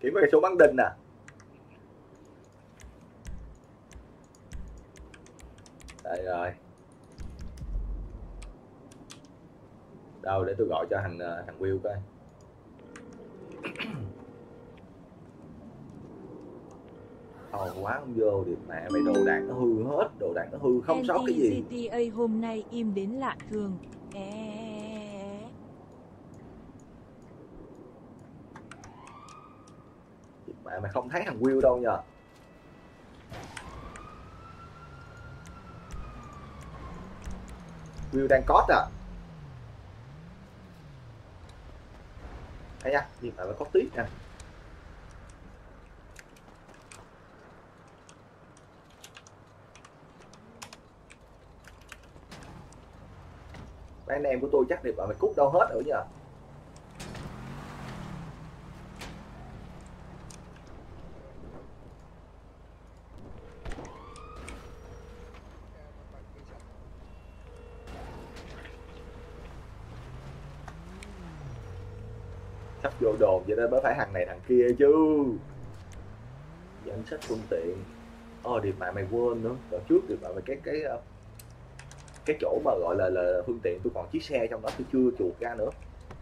Chỉ có cái số bắn đinh nè. Đây rồi. Đâu để tôi gọi cho thằng Will coi. Quá không vô điệp mẹ mày, đồ đạc nó hư hết, đồ đạc nó hư không sót cái gì. GTA hôm nay im đến lạ thường. Mẹ mày không thấy thằng Will đâu nhờ. Will đang cót à. Thấy nha, nhưng mà nó có tiếc nè. Mấy anh em của tôi chắc điệp mà mày cút đâu hết rồi nhờ. Sắp vô đồn vậy nên mới phải thằng này thằng kia chứ. Danh sách phương tiện. Điệp mẹ mày quên nữa. Đợt trước điệp mẹ mày cái chỗ mà gọi là phương tiện tôi còn chiếc xe trong đó tôi chưa chuột ra nữa.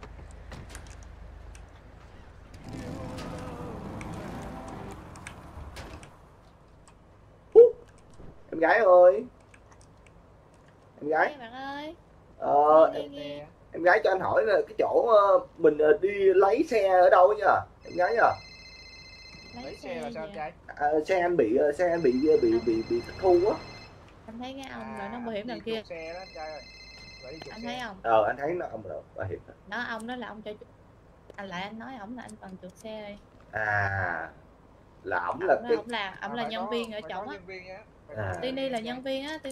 Em gái ơi. Em gái. Bạn ơi. Em gái cho anh hỏi là cái chỗ mình đi lấy xe ở đâu nha em gái nha. Lấy xe là sao trai? Xe anh bị thất thu á. Anh thấy cái ông rồi nó bảo hiểm đằng kia. Xe đó trai ơi. Anh thấy không? Anh thấy nó ông rồi bảo hiểm. Đó ông đó là ông cho anh lại anh nói ổng là anh cần chuột xe đây. Là ổng là ổng là nhân viên ở chỗ á. Tini là nhân viên á,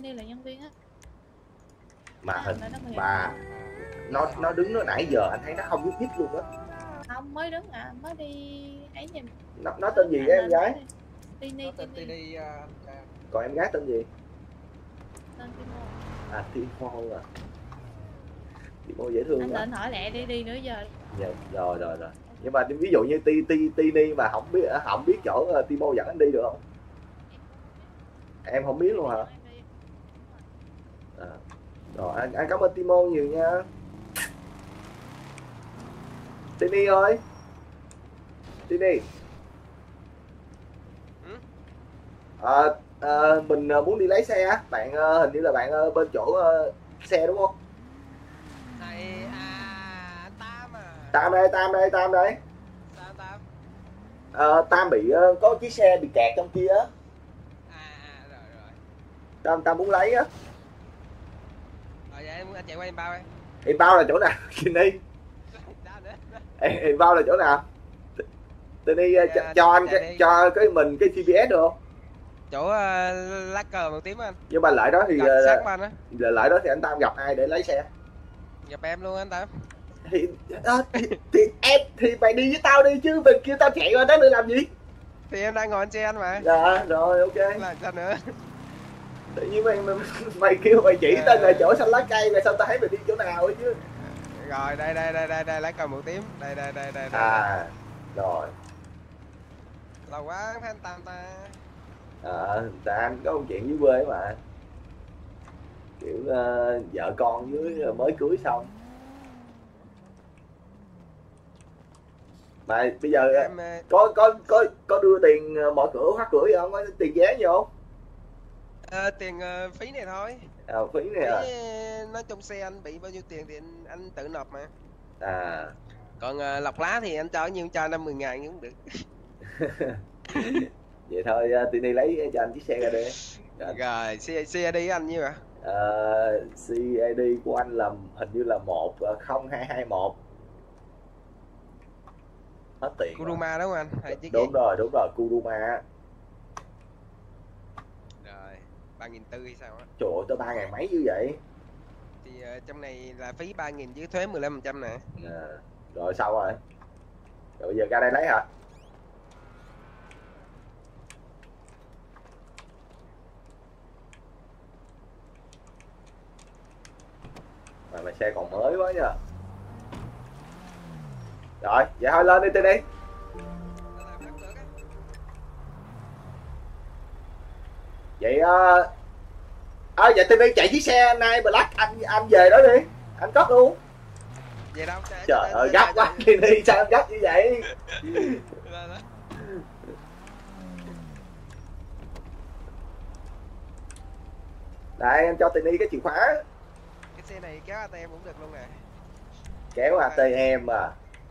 Mà hình bà nó đứng nó nãy giờ anh thấy nó không nhúc nhích luôn á. Không, mới đứng mới đi ấy nhìn. Nó tên gì vậy em gái? Tini. Còn em gái tên gì? Tên Timo. Timo à. Timo dễ thương. Anh định hỏi lẹ đi nữa giờ. Dạ, rồi. Nhưng mà ví dụ như Tini mà không biết chỗ Timo dẫn anh đi được không? Em không biết luôn hả? Rồi anh cảm ơn Timo nhiều nha. Tini ơi. Tini. Mình muốn đi lấy xe á. Bạn hình như là bạn bên chỗ xe đúng không? Tam đây. Tam bị có chiếc xe bị kẹt trong kia á. Rồi. Tam muốn lấy á. Vậy anh chạy qua em bao đi. Em bao là chỗ nào? Tini. Em bao là chỗ nào? Tini cho anh cho mình cái GPS được không? Chỗ lá cờ màu tím anh. Nhưng mà lại đó thì lại đó thì anh Tam gặp ai để lấy xe? Gặp em luôn anh Tam. Thì mày đi với tao đi chứ mình kêu tao chạy qua đó nữa làm gì? Thì em đang ngồi trên xe anh mà. Dạ rồi ok. Là sao nữa? Tự nhiên mày kêu mày chỉ tên là chỗ xanh lá cây, rồi sao tao thấy mày đi chỗ nào ấy chứ? Rồi đây lá cờ màu tím. Đây. Rồi. Lâu quá thấy anh Tam ta. Anh có một chuyện dưới quê mà. Kiểu vợ con dưới mới cưới xong. Mà bây giờ em, có đưa tiền mở cửa khóa cửa gì không? Có tiền vé gì không? Tiền phí này thôi. Phí này Nói trong xe anh bị bao nhiêu tiền thì anh tự nộp mà. Còn lọc lá thì anh cho nhiêu cho 50.000 cũng được. Vậy thôi Tini lấy cho anh chiếc xe ra đi. Rồi CID anh nhiêu ạ? CID của anh là hình như là 10221. Hết tiền. Kuruma đúng không anh? Đúng rồi Kuruma. Rồi 3.400 hay sao á? Trời ơi tới 3.000 mấy như vậy. Thì trong này là phí 3.000 với thuế 15% nè. Rồi sao rồi? Rồi bây giờ ra đây lấy hả? Mà xe còn mới quá nha. Rồi, vậy thôi lên đi Tini. Vậy vậy tôi đi chạy chiếc xe nay Black anh về đó đi, anh cất luôn. Về đâu? Trời ơi gấp quá đi, sao em gấp như vậy? Đây em cho Tini cái chìa khóa. Cái xe này kéo ATM cũng được luôn nè. Kéo ATM à?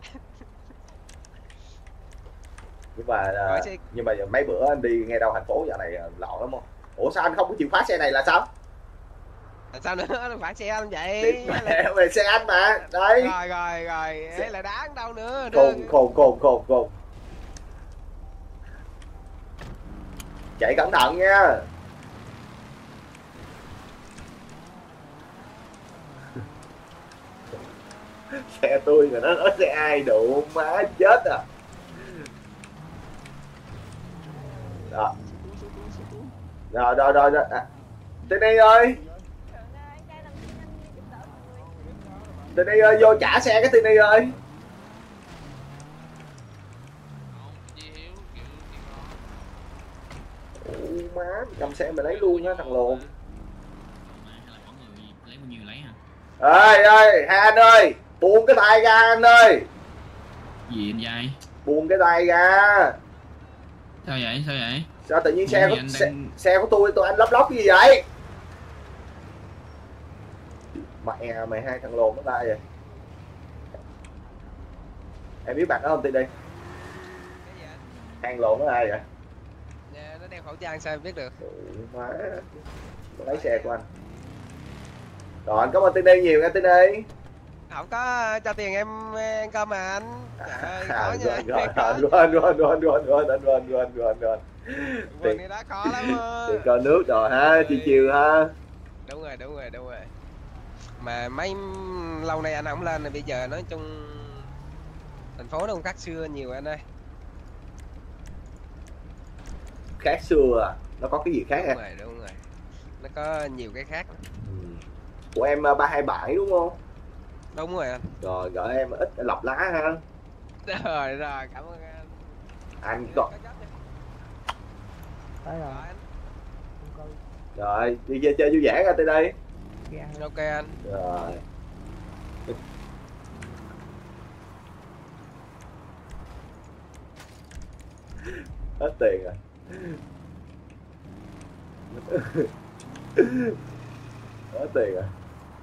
Nhưng mà mấy bữa anh đi nghe đâu thành phố dạo này lộn lắm không? Ủa sao anh không có chìa khóa xe này là sao? Là sao nữa? Nó phải xe anh vậy. Về xe anh mà. Đây. Rồi. Thế là đáng đâu nữa. Khùng. Chạy cẩn thận nha. Xe tôi rồi nó nói xe ai đụng má chết à. Rồi. Tini ơi. Tini ơi vô trả xe cái Tini ơi. Má cầm xe mày lấy luôn nha thằng lồn. Ơi hai anh ơi, buông cái tay ra anh ơi. Gì anh dai? Buông cái tay ra. Sao vậy? Sao tự nhiên xe của tôi anh lóc cái gì vậy? Mẹ mày hai thằng lồn nó ta vậy. Em biết bạn đó không Tini? Hàng lồn nó ai vậy? Nè, nó đeo khẩu trang sao em biết được? Má, lấy xe của anh. Rồi anh cảm ơn Tini nhiều nha Tini. Không có cho tiền em ăn cơm mà anh. Trời ơi, khó nha. Rồi. Tiền này đã khó lắm. Tiền cờ nước rồi ha, chiều ha. Đúng rồi. Mà mấy lâu nay anh không lên, bây giờ nói chung thành phố nó cũng khác xưa nhiều anh ơi. Khác xưa à? Nó có cái gì khác à? Đúng rồi. Nó có nhiều cái khác. Của em 327 đúng không? Đúng rồi anh. Rồi gửi em ít lọc lá ha. Rồi cảm ơn anh. Anh còn rồi đi chơi vui vẻ ra tới đây. Ok anh. Rồi hết tiền rồi. Hết tiền rồi.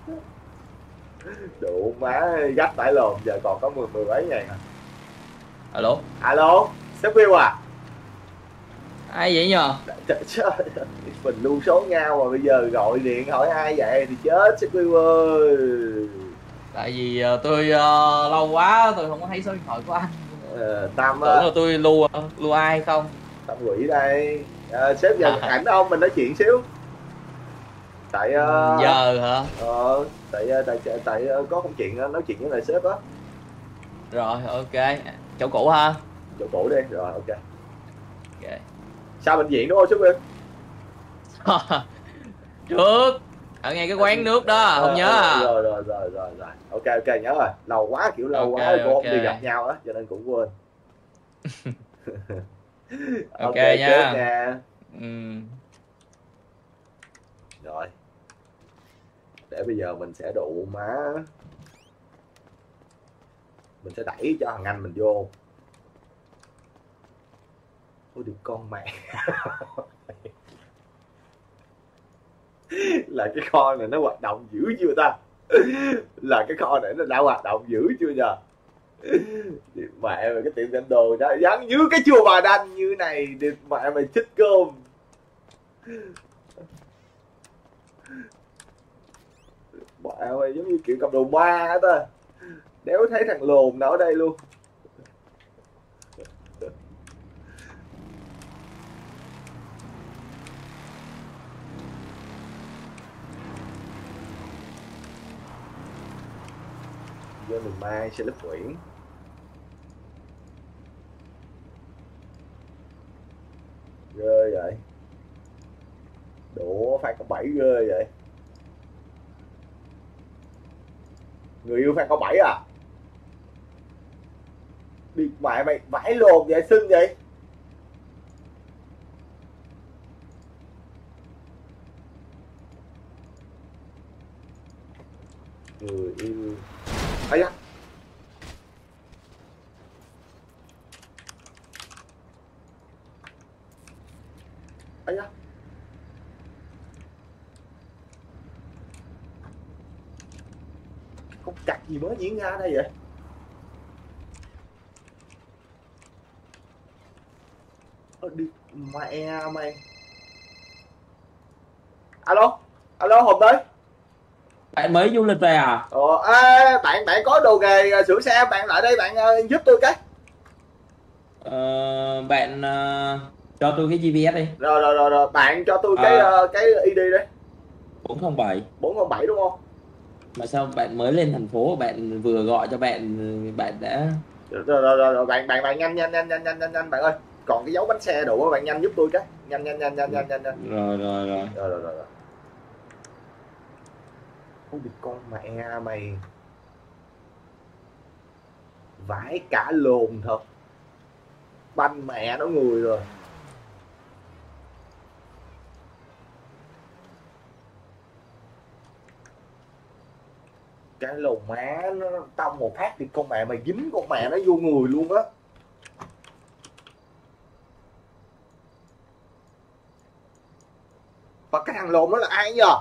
Đủ má gắt tải lồn, giờ còn có 10 mấy ngàn à. Alo sếp Will à? Ai vậy nhờ? Trời ơi, mình lưu số nhau mà bây giờ gọi điện hỏi ai vậy thì chết sếp Will ơi. Tại vì tôi lâu quá tôi không có thấy số điện thoại của anh. Tâm tưởng là tôi lưu ai không? Tâm quỷ đây. Sếp giờ ảnh ông mình nói chuyện xíu. Tại giờ hả? Tại có công chuyện nói chuyện với lại sếp á. Rồi ok, chỗ cũ ha. Chỗ cũ đi, rồi ok. Sao bệnh viện đúng không sếp Will? Trước ở ngay cái quán nước đó không nhớ à? Rồi. Ok nhớ rồi. Lâu quá quá cô không đi gặp nhau á cho nên cũng quên. Ok nha. Rồi. Để bây giờ mình sẽ đụ má. Mình sẽ đẩy cho thằng anh mình vô. Ôi được con mẹ. Là cái kho này nó hoạt động dữ chưa ta? Là cái kho này nó đã hoạt động dữ chưa nhờ? Mẹ mày cái tiệm canh đồ đó dán như cái chùa Bà Đanh như này được mẹ mày chích cơm. Mẹ mày giống như kiểu cầm đồ ma á ta. Đéo thấy thằng lồn nào ở đây luôn. Vô mình mai sẽ lớp Nguyễn. Ghê vậy. Đổ Phan Công 7 ghê vậy. Người yêu Phan Công 7 à? Đi mẹ mày vãi lồn vậy xưng vậy. người yêu ấy da, ấy da, không chặt gì mới diễn ra đây vậy? Đi mẹ mày. Alo, alo Hùng ơi. Bạn mới du lịch về à? Bạn có đồ nghề sửa xe, bạn lại đây bạn giúp tôi cái. Bạn cho tôi cái GPS đi. Rồi, bạn cho tôi cái ID đấy. 407. 407 đúng không? Mà sao bạn mới lên thành phố, bạn vừa gọi cho bạn đã... Rồi, bạn nhanh bạn ơi. Còn cái dấu bánh xe đủ á, bạn nhanh giúp tôi cái. Nhanh. Rồi. Ôi con mẹ mày. Vãi cả lồn thật. Banh mẹ nó người rồi. Cái lồn má nó tông một phát thì con mẹ mày dính con mẹ nó vô người luôn á. Và cái thằng lồn đó là ai nhờ?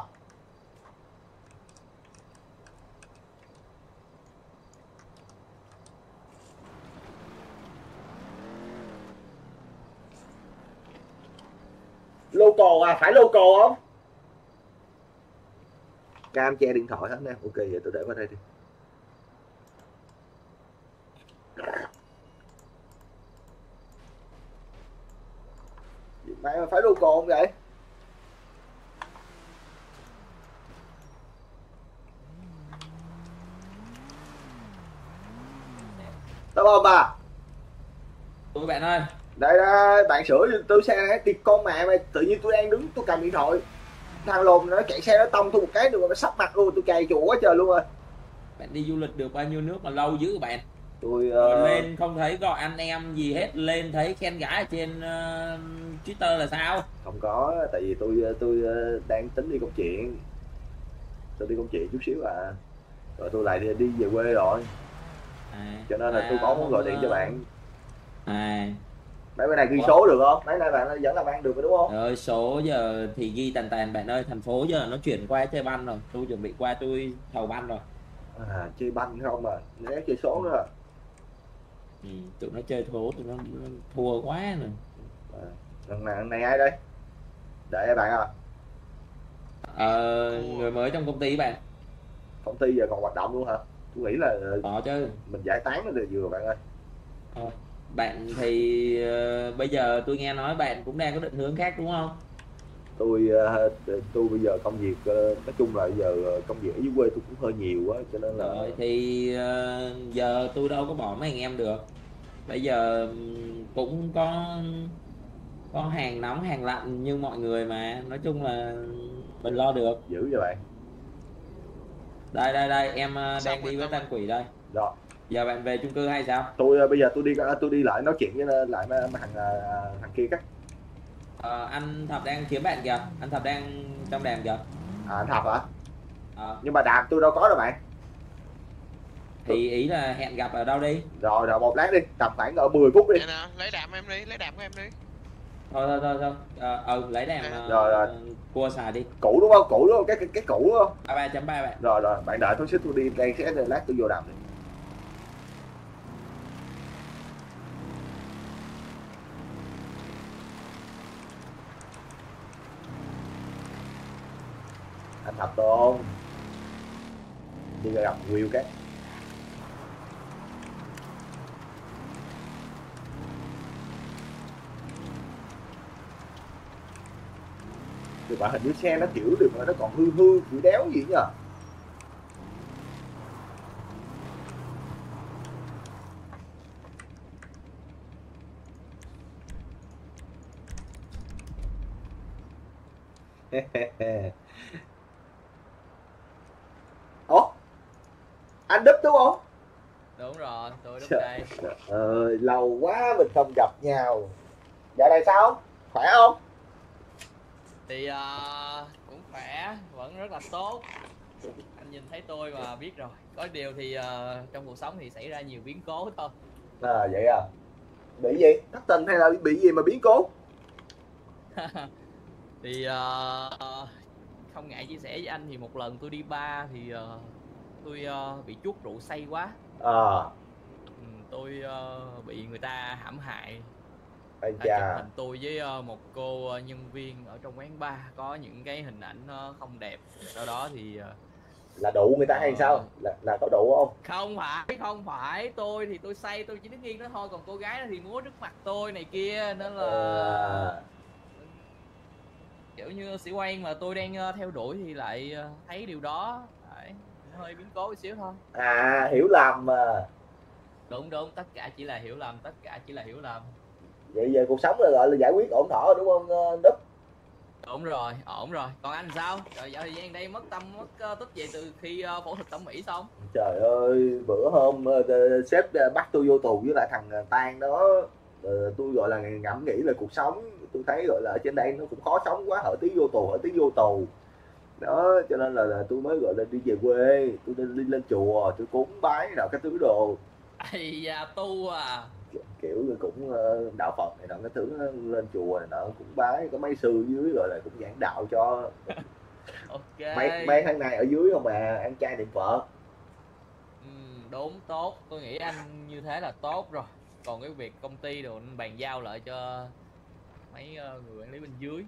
Local à? Phải local không? Cam che điện thoại hết nè. Ok vậy tôi để vào đây đi. Mày phải local không vậy? Tao ôm bà. Ôi bạn ơi. Đây bạn sửa cho tôi xe này. Thì con mẹ mày tự nhiên tôi đang đứng tôi cầm điện thoại. Thằng lồn nó chạy xe nó tông tôi một cái được mà nó sắp mặt luôn, tôi cày chủ quá trời luôn rồi. Bạn đi du lịch được bao nhiêu nước mà lâu dữ bạn? Tôi lên không thấy gọi anh em gì hết, lên thấy khen gái ở trên Twitter là sao? Không có, tại vì tôi đang tính đi công chuyện. Tôi đi công chuyện chút xíu à. Rồi tôi lại đi về quê rồi. Cho nên là tôi có muốn gọi điện cho bạn. Mấy bữa này ghi số được không? Mấy nay bạn vẫn làm ăn được rồi đúng không? Rồi số giờ thì ghi tàn bạn ơi, thành phố giờ nó chuyển qua chơi banh rồi, tôi chuẩn bị qua tôi thầu banh rồi. Chơi banh không à, né chơi số nữa à. Tụi nó chơi thố, tụi nó thua quá rồi. Lần này ai đây? Đợi bạn à? Người mới trong công ty bạn. Công ty giờ còn hoạt động luôn hả? Tôi nghĩ là có chứ, mình giải tán nó được vừa bạn ơi. Bạn thì bây giờ tôi nghe nói bạn cũng đang có định hướng khác đúng không? Tôi bây giờ công việc nói chung là giờ công việc ở dưới quê tôi cũng hơi nhiều quá cho nên là rồi thì giờ tôi đâu có bỏ mấy anh em được. Bây giờ cũng có hàng nóng hàng lạnh như mọi người mà, nói chung là mình lo được. Giữ cho bạn. Đây em đang đi với Tam Quỷ đây. Rồi. Giờ bạn về chung cư hay sao? Bây giờ tôi đi lại nói chuyện với lại thằng kia cái. Anh Thập đang kiếm bạn kìa, anh Thập đang trong đàm kìa. Anh Thập hả? Nhưng mà đàm tôi đâu có đâu bạn. Thì ý là hẹn gặp ở đâu đi. Rồi một lát đi, tầm khoảng ở 10 phút đi. Lấy đàm em đi, lấy đàm của em đi. Thôi lấy đàm rồi. cua xài đi. Cũ đúng không? Cũ đúng không? Cái cũ đúng không? 33.3 bạn. Rồi bạn đợi tôi xíu, tôi đi đang sẽ lát tôi vô đàm đi. Anh Thập Tôn đi gặp Will cái. Thì bạn hình như xe nó kiểu được mà nó còn hư kiểu đéo gì nhờ. Ủa? Anh Đức đúng không? Đúng rồi, tôi Đức đây. Lâu quá mình không gặp nhau. Dạo này sao? Khỏe không? Thì cũng khỏe, vẫn rất là tốt. anh nhìn thấy tôi mà biết rồi. Có điều thì trong cuộc sống thì xảy ra nhiều biến cố thôi. Vậy à? Bị gì? Thất tình hay là bị gì mà biến cố? Thì không ngại chia sẻ với anh thì một lần tôi đi bar thì tôi bị chuốt rượu say quá. Tôi bị người ta hãm hại. Ây Đã chà. chụp hình tôi với một cô nhân viên ở trong quán bar, có những cái hình ảnh nó không đẹp. Sau đó thì là đụ người ta hay sao? Là có đụ không? Không phải, tôi thì tôi say, tôi chỉ đứng yên đó thôi, còn cô gái đó thì múa trước mặt tôi này kia, nên là kiểu như sĩ quan mà tôi đang theo đuổi thì lại thấy điều đó. Đấy, hơi biến cố một xíu thôi. Hiểu lầm mà. Đúng, tất cả chỉ là hiểu lầm. Vậy giờ cuộc sống là gọi là giải quyết ổn thỏa rồi đúng không Đức? Ổn rồi. Còn anh sao? Rồi dạo thời gian đây mất tích gì từ khi phẫu thuật thẩm mỹ xong? Trời ơi, bữa hôm sếp bắt tôi vô tù với lại thằng Tan đó. Tôi gọi là ngẫm nghĩ là cuộc sống, tôi thấy gọi là ở trên đây nó cũng khó sống quá, hở tí vô tù. Đó, cho nên là tôi mới gọi là đi về quê, tôi đi lên chùa, tôi cúng bái nào cái thứ đồ. Ây da, tu à. Kiểu cũng đạo Phật này nọ cái thứ, lên chùa này nọ cũng bái, có mấy sư dưới rồi là cũng giảng đạo cho. Ok. Mấy tháng này ở dưới không mà ăn chay niệm Phật. Đúng, tốt, tôi nghĩ anh như thế là tốt rồi. Còn cái việc công ty rồi anh bàn giao lại cho mấy người quản lý bên dưới.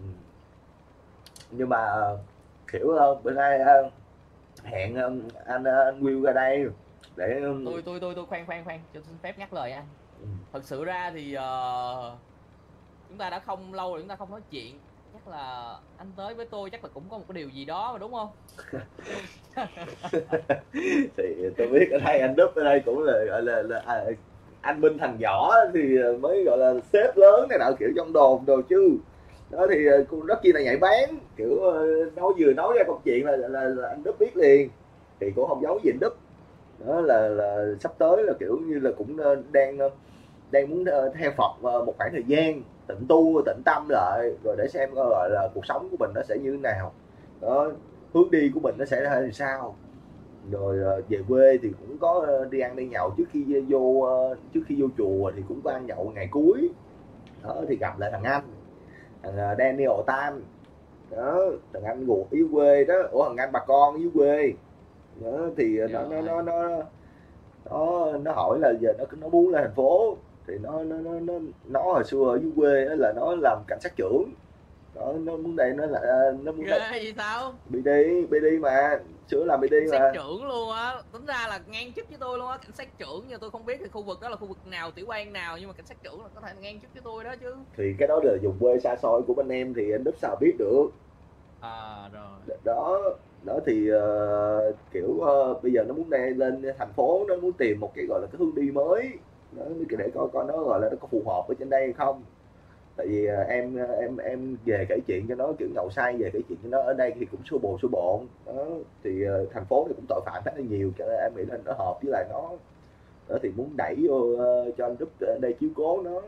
Nhưng mà kiểu bữa nay hẹn anh Will ra đây để tôi khoan cho xin phép nhắc lời anh. Thật sự ra thì chúng ta đã không lâu rồi chúng ta không nói chuyện, chắc là anh tới với tôi chắc là cũng có một cái điều gì đó mà đúng không? Thì tôi biết ở đây anh Đức ở đây cũng là gọi là anh Minh thằng nhỏ thì mới gọi là sếp lớn này nọ, kiểu trong đồn đồ chứ. Đó thì cũng rất chi là nhạy bén, kiểu vừa nói ra câu chuyện là anh Đức biết liền, thì cũng không giấu gì anh Đức. Đó là sắp tới là kiểu như là cũng đang muốn theo Phật một khoảng thời gian tịnh tu tịnh tâm lại, rồi để xem gọi là cuộc sống của mình nó sẽ như thế nào, đó, hướng đi của mình nó sẽ ra làm sao. Rồi về quê thì cũng có đi ăn đi nhậu trước khi vô chùa, thì cũng có ăn nhậu ngày cuối. Đó thì gặp lại thằng Daniel Tam đó, thằng anh ruột dưới quê đó, thằng anh bà con dưới quê đó, thì nó hỏi là giờ nó muốn lên thành phố, thì nó hồi xưa ở dưới quê đó là nó làm cảnh sát trưởng đó, nó muốn đây, nó muốn ghê gì sao? BD mà sửa làm BD mà. Cảnh sát trưởng luôn á, tính ra là ngang chức với tôi luôn á. Cảnh sát trưởng nhưng tôi không biết cái khu vực đó là khu vực nào, tiểu bang nào, nhưng mà cảnh sát trưởng là có thể ngang chức với tôi đó chứ. Thì cái đó là vùng quê xa xôi của bên em thì anh Đức sao biết được. Rồi đó thì kiểu bây giờ nó muốn lên thành phố, nó muốn tìm một cái gọi là cái hướng đi mới đó, để coi nó gọi là nó có phù hợp ở trên đây hay không. Tại vì em về kể chuyện cho nó, kiểu nhậu say về kể chuyện cho nó, ở đây thì cũng xô bồn đó, thì thành phố thì cũng tội phạm khá là nhiều, cho nên em nghĩ là nó hợp với lại nó đó, thì muốn đẩy vô cho anh Đức đây chiếu cố nó.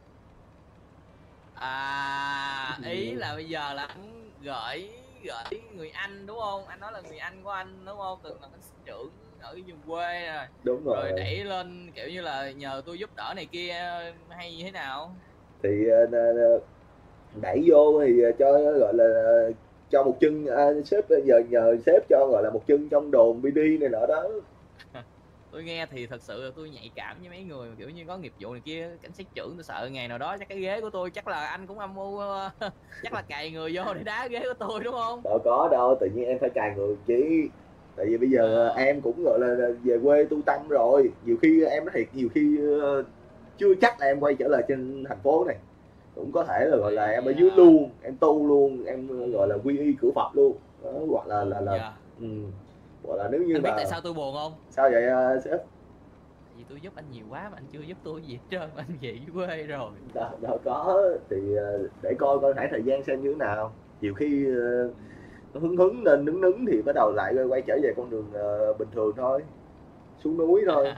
Ý là bây giờ là anh gửi người anh đúng không? Anh nói là người anh của anh đúng không? Từng là cảnh sát trưởng ở vùng quê rồi. Đúng rồi. Rồi đẩy lên kiểu như là nhờ tôi giúp đỡ này kia hay như thế nào? Thì đẩy vô thì cho gọi là cho một chân, sếp nhờ sếp cho gọi là một chân trong đồn BD này nọ đó. Tôi nghe thì thật sự là tôi nhạy cảm với mấy người kiểu như có nghiệp vụ này kia, cảnh sát trưởng, tôi sợ ngày nào đó chắc cái ghế của tôi, chắc là anh cũng âm mưu chắc là cày người vô để đá ghế của tôi đúng không? Đâu có đâu, tự nhiên em phải cày người chứ. Tại vì bây giờ em cũng gọi là về quê tu tâm rồi, nhiều khi em nói thiệt, nhiều khi chưa chắc là em quay trở lại trên thành phố này, cũng có thể là gọi là em ở dưới luôn, em tu luôn, em gọi là quy y cửa Phật luôn đó, hoặc là gọi là nếu như anh mà biết tại sao tôi buồn không? Sao vậy sếp? Vì tôi giúp anh nhiều quá mà anh chưa giúp tôi gì hết trơn, anh về dưới quê rồi. Đâu có, thì để coi khoảng thời gian xem như thế nào, nhiều khi nó hứng lên nứng thì bắt đầu lại quay trở về con đường bình thường thôi, xuống núi thôi.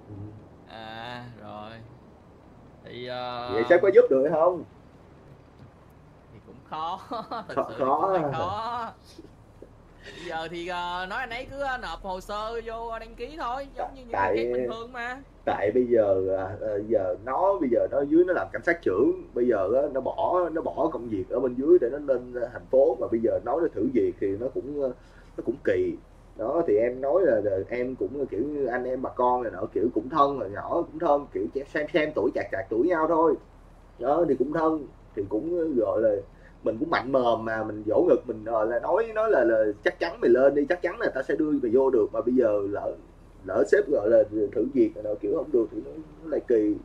Rồi thì vậy sếp có giúp được hay không? Thì cũng khó. Thật sự khó. Bây giờ thì nói anh ấy cứ nộp hồ sơ vô đăng ký thôi, giống như những Tại- người khác bình thường mà. Tại bây giờ bây giờ nó dưới nó làm cảnh sát trưởng, bây giờ á, nó bỏ công việc ở bên dưới để nó lên thành phố, mà bây giờ nói nó thử việc thì nó cũng kỳ. Đó thì em nói là em cũng kiểu như anh em bà con này nọ, kiểu cũng thân, là nhỏ cũng thân, kiểu xem tuổi chạc tuổi nhau thôi. Đó thì cũng thân, thì cũng gọi là mình cũng mạnh mồm mà mình vỗ ngực mình là nói là chắc chắn mày lên đi, chắc chắn là ta sẽ đưa mày vô được, mà bây giờ lỡ sếp gọi là thử việc rồi kiểu không được thì nó lại kỳ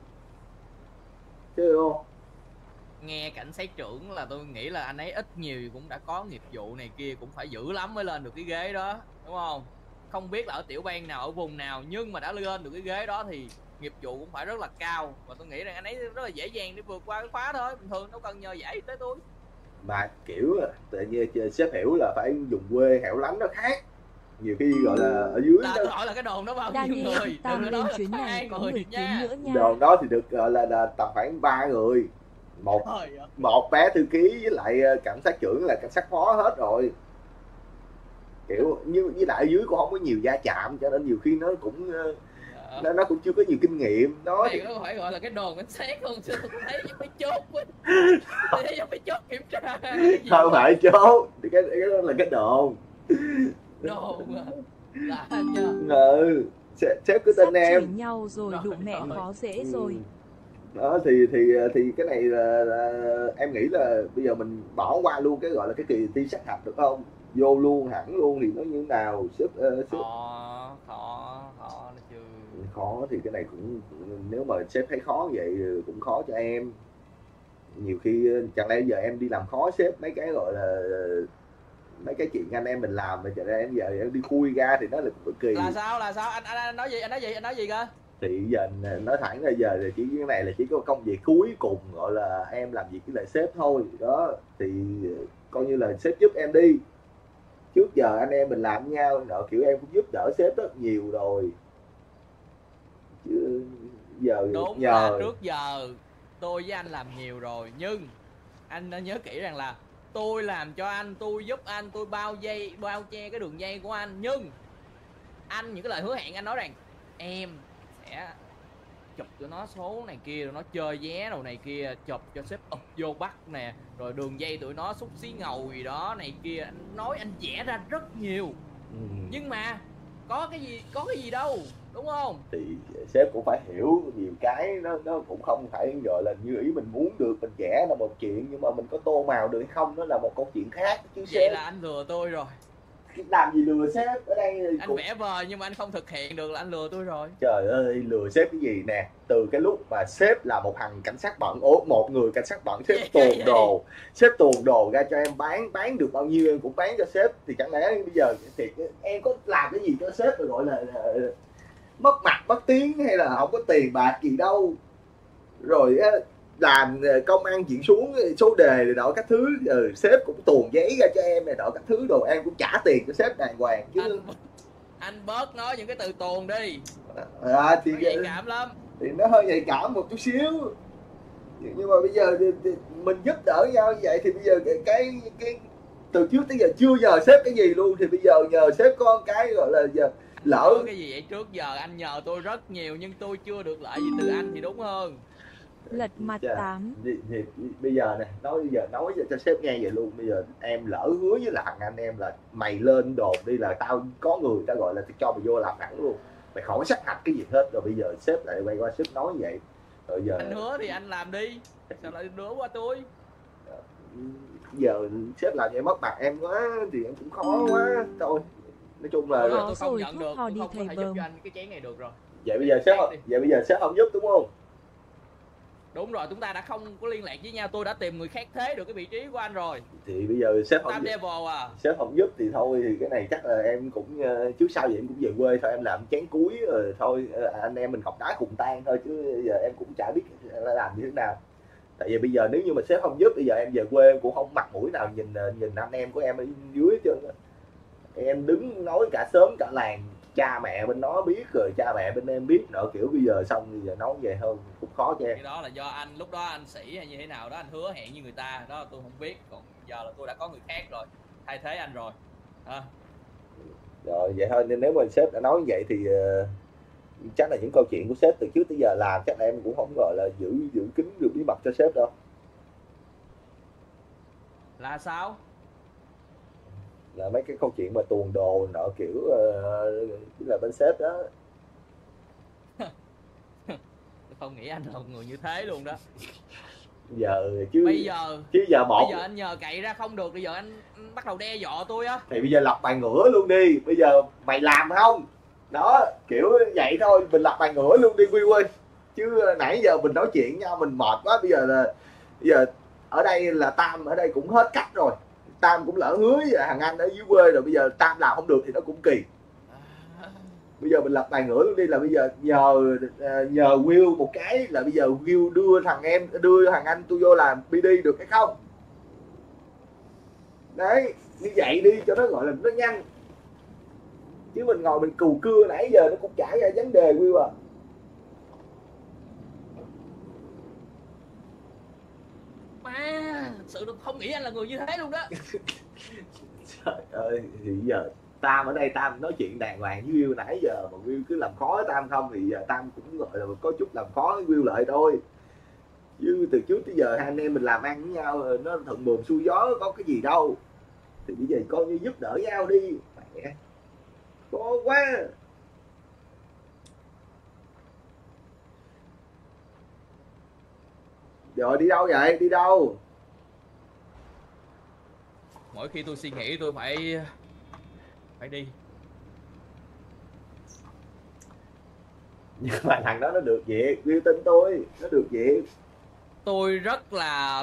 chứ không. Nghe cảnh sát trưởng là tôi nghĩ là anh ấy ít nhiều cũng đã có nghiệp vụ này kia, cũng phải dữ lắm mới lên được cái ghế đó, đúng không? Không biết là ở tiểu bang nào, ở vùng nào, nhưng mà đã lên được cái ghế đó thì nghiệp vụ cũng phải rất là cao, và tôi nghĩ rằng anh ấy rất là dễ dàng để vượt qua cái khóa thôi, bình thường đâu cần nhờ giải tới tôi. Mà kiểu tự nhiên sếp hiểu là phải dùng quê hẻo lánh nó khác, nhiều khi gọi là ở dưới Tôi hỏi là cái đồn đó bao nhiêu Daniel người, Tam đừng lên nói là chuyến có này 2 có người 10 chuyến nha. nữa nha. đồn đó thì được gọi là tầm khoảng 3 người, một bé thư ký với lại cảnh sát trưởng là cảnh sát phó hết rồi, kiểu như với lại ở dưới cũng không có nhiều va chạm, cho nên nhiều khi nó cũng nó cũng chưa có nhiều kinh nghiệm đó. Này có phải gọi là cái đồn cảnh sát không? Chứ tôi thấy giống mấy chốt quá. Tôi thấy giống mấy chốt kiểm tra. Không phải chốt, thì cái đó là cái đồn. Đồn à? Lạ nha. Sếp cứ tin Sắp em. chửi nhau rồi đụ mẹ khó dễ rồi. Đó thì cái này là em nghĩ là bây giờ mình bỏ qua luôn cái gọi là cái kỳ thi sát hạch được không? Vô luôn hẳn luôn thì nó như thế nào? Khó nó chứ. Khó thì cái này cũng, nếu mà sếp thấy khó vậy cũng khó cho em. Nhiều khi chẳng lẽ giờ em đi làm khó sếp mấy cái gọi là mấy cái chuyện anh em mình làm mà giờ em đi khui ra thì nó là cực kỳ. Là sao anh nói gì, anh nói gì cơ? Thì giờ nói thẳng ra giờ là chỉ cái này là chỉ có công việc cuối cùng gọi là em làm việc với lại sếp thôi đó, thì coi như là sếp giúp em đi, trước giờ anh em mình làm với nhau nọ kiểu em cũng giúp đỡ sếp rất nhiều rồi chứ giờ Đúng nhờ là trước giờ tôi với anh làm nhiều rồi, nhưng anh nên nhớ kỹ rằng là tôi làm cho anh, tôi giúp anh, tôi bao che cái đường dây của anh, nhưng anh những cái lời hứa hẹn anh nói rằng em sẽ chụp cho nó số này kia, rồi nó chơi vé đồ này kia, chụp cho sếp ụp vô bắt nè, rồi đường dây tụi nó xúc xí ngầu gì đó này kia, anh nói anh vẽ ra rất nhiều. Nhưng mà có cái gì đâu, đúng không? Thì sếp cũng phải hiểu nhiều cái, nó cũng không phải gọi là như ý mình muốn được, mình vẽ là một chuyện nhưng mà mình có tô màu được hay không nó là một câu chuyện khác chứ. Vậy sếp là anh lừa tôi rồi. làm gì lừa sếp ở đây Anh cũng... vẽ vời nhưng mà anh không thực hiện được là anh lừa tôi rồi. Trời ơi, lừa sếp cái gì nè, từ cái lúc mà sếp là một thằng cảnh sát bận, một người cảnh sát bận, sếp tuồn đồ ra cho em bán được bao nhiêu em cũng bán cho sếp, thì chẳng lẽ bây giờ thì em có làm cái gì cho sếp rồi gọi là mất mặt mất tiếng hay là không có tiền bạc gì đâu, rồi làm công ăn chuyện xuống số đề rồi nọ các thứ, sếp cũng tuồn giấy ra cho em này nọ các thứ, đồ em cũng trả tiền cho sếp đàng hoàng chứ. Anh bớt nói những cái từ tuồn đi, thì nhạy cảm lắm, thì nó hơi nhạy cảm một chút xíu, nhưng mà bây giờ thì mình giúp đỡ nhau như vậy thì bây giờ cái từ trước tới giờ chưa nhờ sếp cái gì luôn, thì bây giờ nhờ sếp có cái gọi là giờ lỡ cái gì vậy? Trước giờ anh nhờ tôi rất nhiều nhưng tôi chưa được lợi gì từ anh thì đúng hơn. Lật mặt 8. thì bây giờ này nói cho sếp nghe vậy luôn, bây giờ em lỡ hứa với là thằng anh em là mày lên đồn đi là tao có người ta gọi là tao cho mày vô làm thẳng luôn, mày khỏi sát hạch cái gì hết, rồi bây giờ sếp lại quay qua sếp nói vậy, rồi giờ anh hứa thì anh làm đi, sao lại đứa qua tôi? Giờ sếp làm vậy mất mặt em quá thì em cũng khó quá thôi, nói chung là tôi không rồi, nhận được, họ tôi đi không có thầy thể giúp bơm. cho anh cái chén này được rồi. vậy bây giờ sếp không giúp đúng không? Đúng rồi, chúng ta đã không có liên lạc với nhau, tôi đã tìm người khác thế được cái vị trí của anh rồi. Thì bây giờ sếp không Tam level à. sếp không giúp thì thôi, thì cái này chắc là em cũng trước sau vậy em cũng về quê thôi, em làm chén cuối rồi thôi, anh em mình học đá cùng tan thôi, chứ giờ em cũng chả biết làm như thế nào. Tại vì bây giờ nếu như mà sếp không giúp, bây giờ em về quê em cũng không mặt mũi nào nhìn anh em của em ở dưới hết trơn. Em đứng nói cả xóm cả làng, cha mẹ bên nó biết rồi cha mẹ bên em biết nọ, kiểu bây giờ xong bây giờ nói về hơn cũng khó cho em. Cái đó là do anh lúc đó anh sĩ hay như thế nào đó, anh hứa hẹn như người ta đó, tôi không biết, còn giờ là tôi đã có người khác rồi thay thế anh rồi. Rồi vậy thôi, nên nếu mà sếp đã nói như vậy thì chắc là những câu chuyện của sếp từ trước tới giờ làm chắc là em cũng không gọi là giữ kín được bí mật cho sếp đâu. Là sao? Là mấy cái câu chuyện mà tuồn đồ nọ kiểu là bên sếp đó. Không nghĩ anh là một người như thế luôn đó. Giờ chứ Bây giờ anh nhờ cậy ra không được, bây giờ anh bắt đầu đe dọa tôi á. Thì bây giờ lập bài ngửa luôn đi, bây giờ mày làm không? Đó, kiểu vậy thôi, mình lập bài ngửa luôn đi Will ơi. Chứ nãy giờ mình nói chuyện với nhau mình mệt quá, bây giờ ở đây là Tam ở đây cũng hết cách rồi. Tam cũng lỡ hứa với thằng anh ở dưới quê rồi, bây giờ Tam làm không được thì nó cũng kỳ. Bây giờ mình lập bài ngửa luôn đi, là bây giờ nhờ Will một cái, là bây giờ Will đưa thằng anh tôi vô làm BD được hay không? Đấy, như vậy đi cho nó gọi là nó nhanh. Chứ mình ngồi mình cù cưa nãy giờ nó cũng chả ra vấn đề Will à. Má, thật sự không nghĩ anh là người như thế luôn đó. Trời ơi, thì giờ Tam ở đây Tam nói chuyện đàng hoàng với Will nãy giờ mà Will cứ làm khó Tam không thì giờ Tam cũng gọi là có chút làm khó với Will lại thôi. Chứ từ trước tới giờ hai anh em mình làm ăn với nhau nó thuận buồm xuôi gió, có cái gì đâu. Thì bây giờ coi như giúp đỡ nhau đi. Mẹ, khó quá. Rồi đi đâu vậy? Đi đâu? Mỗi khi tôi suy nghĩ tôi phải đi. Nhưng mà thằng đó nó được việc, Will tin tôi, nó được việc. Tôi rất là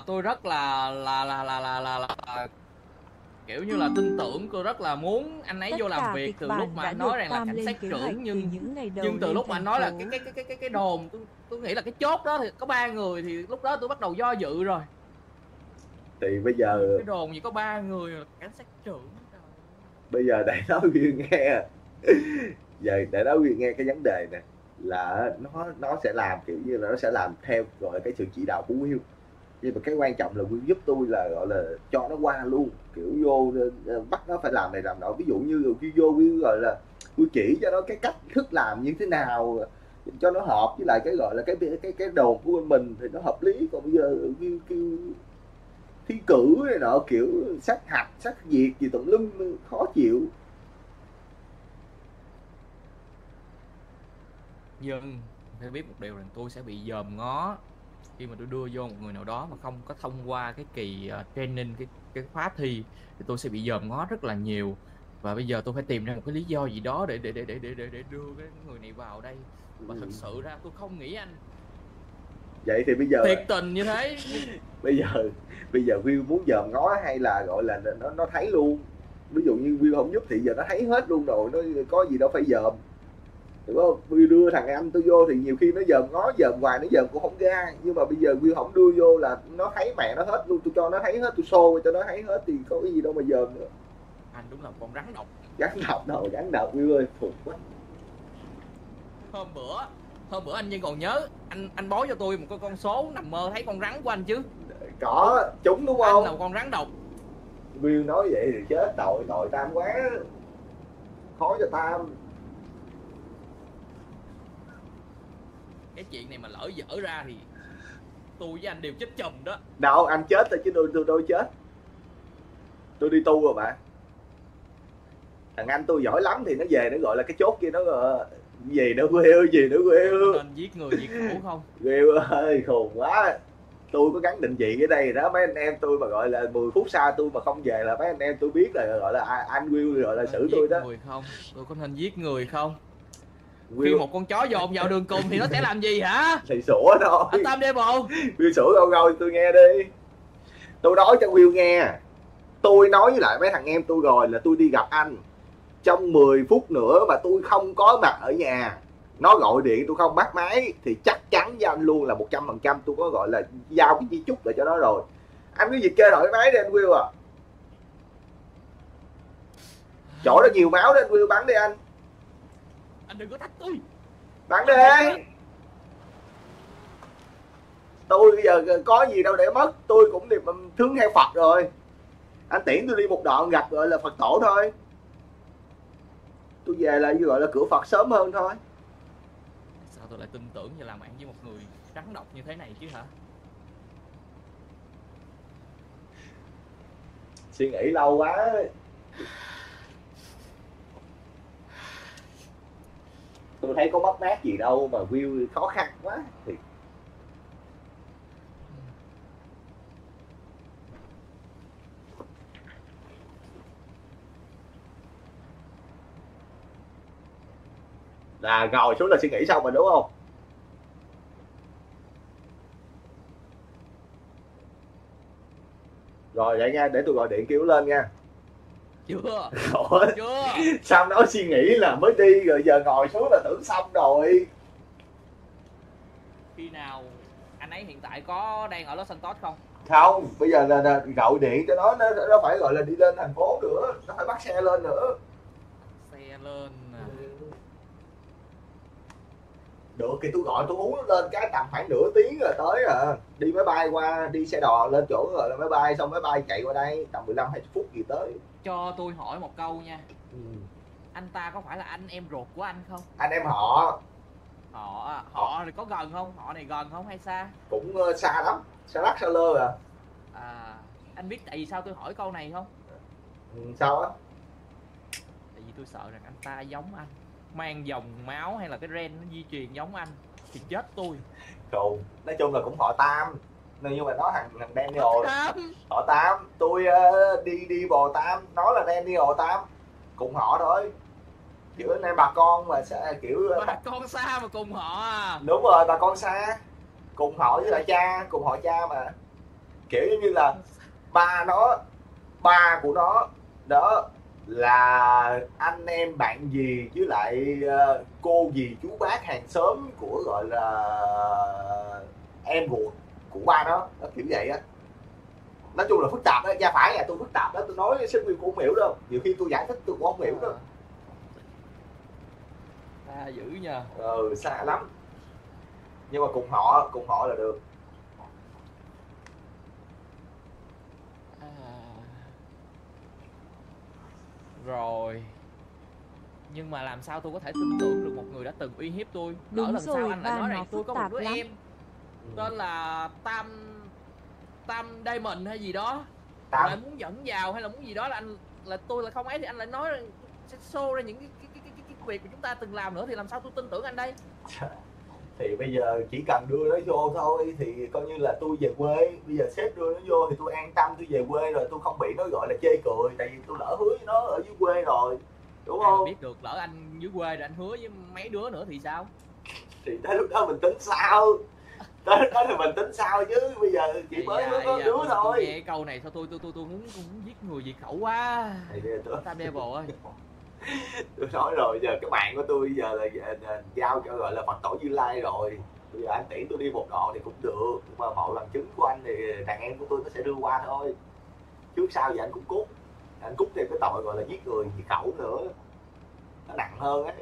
kiểu như là tin tưởng, tôi rất là muốn anh ấy vô làm việc từ lúc mà anh nói rằng là cảnh sát trưởng, nhưng từ lúc mà anh nói là cái đồn, tôi nghĩ là cái chốt đó thì có 3 người, thì lúc đó tôi bắt đầu do dự rồi. Thì bây giờ cái đồn gì có 3 người là cảnh sát trưởng. Bây giờ để nói Will nghe. Giờ để nói Will nghe cái vấn đề nè, là nó sẽ làm kiểu như là nó sẽ làm theo gọi là cái sự chỉ đạo của Will. Nhưng mà cái quan trọng là Will giúp tôi là gọi là cho nó qua luôn, kiểu vô bắt nó phải làm này làm nọ. Ví dụ như khi vô Will gọi là Will chỉ cho nó cái cách thức làm như thế nào cho nó hợp với lại cái gọi là cái đồn của bên mình thì nó hợp lý. Còn bây giờ Will kêu thi cử này nọ kiểu sát hạch sát việc gì tùm lum khó chịu. Nhưng phải biết một điều rằng tôi sẽ bị dòm ngó khi mà tôi đưa vô một người nào đó mà không có thông qua cái kỳ training, cái khóa thi, thì tôi sẽ bị dòm ngó rất là nhiều. Và bây giờ tôi phải tìm ra một cái lý do gì đó để đưa cái người này vào đây. Và thật sự ra tôi không nghĩ anh vậy thì bây giờ thiệt tình như thế. bây giờ Will muốn dòm ngó hay là gọi là nó thấy luôn. Ví dụ như Will không giúp thì giờ nó thấy hết luôn rồi, nó có gì đâu phải dòm, đúng không? Will đưa thằng anh tôi vô thì nhiều khi nó dòm ngó dòm hoài nó dòm cũng không ra. Nhưng mà bây giờ Will không đưa vô là nó thấy mẹ nó hết luôn. Tôi cho nó thấy hết, tôi show cho nó thấy hết thì có cái gì đâu mà dòm nữa. Anh đúng là con rắn độc. Rắn độc Will ơi, thuộc quá. Hôm bữa anh nhưng còn nhớ anh bó cho tôi một con số nằm mơ thấy con rắn của anh chứ. Có chúng đúng không? Anh là con rắn độc. Will nói vậy thì chết, tội Tam quá, khó cho Tam. Cái chuyện này mà lỡ dở ra thì tôi với anh đều chết chùm đó. Đâu anh chết thôi chứ tôi đâu chết. Tôi đi tu rồi mà. Thằng anh tôi giỏi lắm thì nó về nó gọi là cái chốt kia nó gì nữa Will. Nên giết người diệt khẩu không? Will ơi khùng quá. Tôi có gắn định vị ở đây đó, mấy anh em tôi mà gọi là 10 phút sau tôi mà không về là mấy anh em tôi biết là gọi là anh Will gọi là xử tôi đó. Người không? Tôi có nên giết người không? Will... Khi một con chó dồn vào đường cùng thì nó sẽ làm gì hả? Thì sủa thôi. Anh Tam Đêm không? Will sủa gâu tôi nghe đi. Tôi nói cho Will nghe. Tôi nói với lại mấy thằng em tôi rồi là tôi đi gặp anh. Trong 10 phút nữa mà tôi không có mặt ở nhà, nó gọi điện tôi không bắt máy thì chắc chắn với anh luôn là 100% tôi có gọi là giao cái di chúc lại cho nó rồi. Anh cứ việc kê đổi máy đi anh Will à. Chỗ đó nhiều máu đó anh Will, bắn đi anh. Anh đừng có thách tôi. Bắn đi. Tôi bây giờ có gì đâu để mất, tôi cũng niệm thương theo Phật rồi. Anh tiễn tôi đi một đoạn gặp gọi là Phật tổ thôi. Tôi về là gọi là cửa Phật sớm hơn thôi. Sao tôi lại tin tưởng và làm bạn với một người rắn độc như thế này chứ hả? Suy nghĩ lâu quá. Tôi thấy có mất mát gì đâu mà view khó khăn quá thì là ngồi xuống là suy nghĩ xong rồi đúng không? Rồi vậy nha, để tôi gọi điện kêu lên nha. Chưa. Ủa, Chưa. sao nói suy nghĩ là mới đi rồi giờ ngồi xuống là tưởng xong rồi. Khi nào anh ấy hiện tại có đang ở Los Santos không? Không, bây giờ là gọi điện cho nó phải gọi là đi lên thành phố nữa, nó phải bắt xe lên nữa. Xe lên à. Được thì tôi gọi tôi uống lên cái tầm khoảng nửa tiếng rồi tới à. Đi máy bay qua, đi xe đò lên chỗ rồi là máy bay, xong máy bay chạy qua đây tầm 15-20 phút gì tới. Cho tôi hỏi một câu nha. Anh ta có phải là anh em ruột của anh không? Anh em họ. Họ thì có gần không? Họ này gần không hay xa? Cũng xa lắm, xa lắc xa lơ à. Anh biết tại vì sao tôi hỏi câu này không? Sao á? Tại vì tôi sợ rằng anh ta giống anh, mang dòng máu hay là cái gen nó di truyền giống anh thì chết tôi. Không, nói chung là cũng họ Tam. Nhưng mà nó thằng Daniel. Tam. Họ Tam, tôi đi bò Tam, nó là Daniel Tam. Cùng họ thôi. Kiểu anh em bà con mà sẽ kiểu bà con xa mà cùng họ à. Đúng rồi, bà con xa. Cùng họ với lại cha, cùng họ cha mà. Kiểu giống như là ba của nó đó là anh em bạn gì với lại cô dì chú bác hàng xóm của gọi là em ruột của ba nó kiểu vậy á. Nói chung là phức tạp đó, gia phả nhà tôi phức tạp đó, tôi nói sinh viên cũng không hiểu đâu, nhiều khi tôi giải thích tôi cũng không hiểu đâu. Xa dữ nha. Xa lắm, nhưng mà cùng họ là được. Rồi. Nhưng mà làm sao tôi có thể tin tưởng được một người đã từng uy hiếp tôi? Đúng lần rồi, sau anh lại ba nói nó rằng tôi phức có một tạp đứa lắm. em tên là Tam Diamond hay gì đó. Lại muốn dẫn vào hay là muốn gì đó là tôi là không ấy thì anh lại nói rằng sẽ show ra những cái việc mà chúng ta từng làm nữa thì làm sao tôi tin tưởng anh đây? Thì bây giờ chỉ cần đưa nó vô thôi thì coi như là tôi về quê. Bây giờ sếp đưa nó vô thì tôi an tâm, tôi về quê rồi, tôi không bị nó gọi là chê cười. Tại vì tôi lỡ hứa với nó ở dưới quê rồi, đúng không? Biết được lỡ anh dưới quê rồi anh hứa với mấy đứa nữa thì sao? Thì tới lúc đó mình tính sao? Tới lúc đó thì mình tính sao chứ. Bây giờ chỉ mới có đứa thôi. Tôi nghe cái câu này sao tôi muốn giết người diệt khẩu quá. Tam Devil ơi. Tôi nói rồi, giờ cái bạn của tôi giờ là giao cho gọi là Phật tổ Như Lai rồi. Bây giờ anh tiễn tôi đi một đoạn thì cũng được, nhưng mà mọi bằng chứng của anh thì đàn em của tôi nó sẽ đưa qua thôi. Trước sau thì anh cũng cút. Anh cút thêm cái tội gọi là giết người diệt khẩu nữa, nó nặng hơn ấy.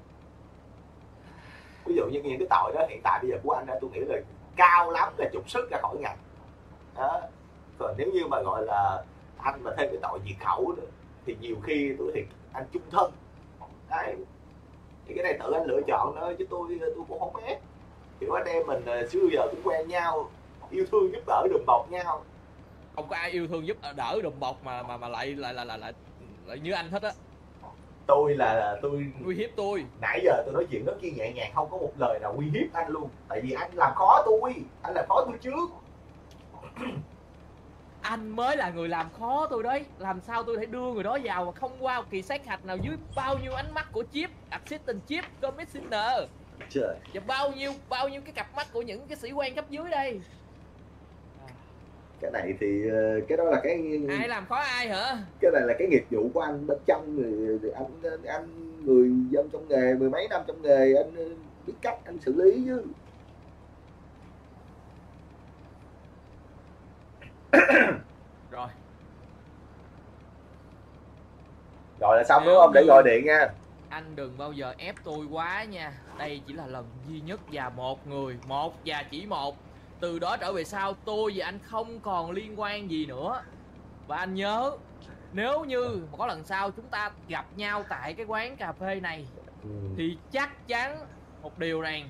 Ví dụ như những cái tội đó hiện tại bây giờ của anh tôi nghĩ là cao lắm là trục xuất ra khỏi ngành đó. Còn nếu như mà gọi là anh mà thêm cái tội diệt khẩu nữa, thì nhiều khi tôi thì anh chung thân đấy. Thì cái này tự anh lựa chọn thôi chứ tôi cũng không ép. Kiểu anh em mình xưa giờ cũng quen nhau, yêu thương giúp đỡ đùm bọc nhau. Không có ai yêu thương giúp đỡ đùm bọc mà lại như anh hết á. Tôi uy hiếp tôi. Nãy giờ tôi nói chuyện rất chi nhẹ nhàng, không có một lời nào uy hiếp anh luôn. Tại vì anh làm khó tôi, anh làm khó tôi trước. Anh mới là người làm khó tôi đấy. Làm sao tôi thể đưa người đó vào mà không qua một kỳ sát hạch nào dưới bao nhiêu ánh mắt của Chip, Assistant Chip, Commissioner. Trời. Và bao nhiêu cái cặp mắt của những cái sĩ quan cấp dưới đây. Cái này thì cái đó là cái ai làm khó ai hả? Cái này là cái nghiệp vụ của anh bên trong người. Anh người dân trong nghề, mười mấy năm trong nghề, anh biết cách anh xử lý chứ. Rồi là xong đúng không? Để gọi điện nha. Anh đừng bao giờ ép tôi quá nha. Đây chỉ là lần duy nhất và một người, một và chỉ một. Từ đó trở về sau tôi và anh không còn liên quan gì nữa. Và anh nhớ, Nếu như mà có lần sau chúng ta gặp nhau tại cái quán cà phê này thì chắc chắn một điều rằng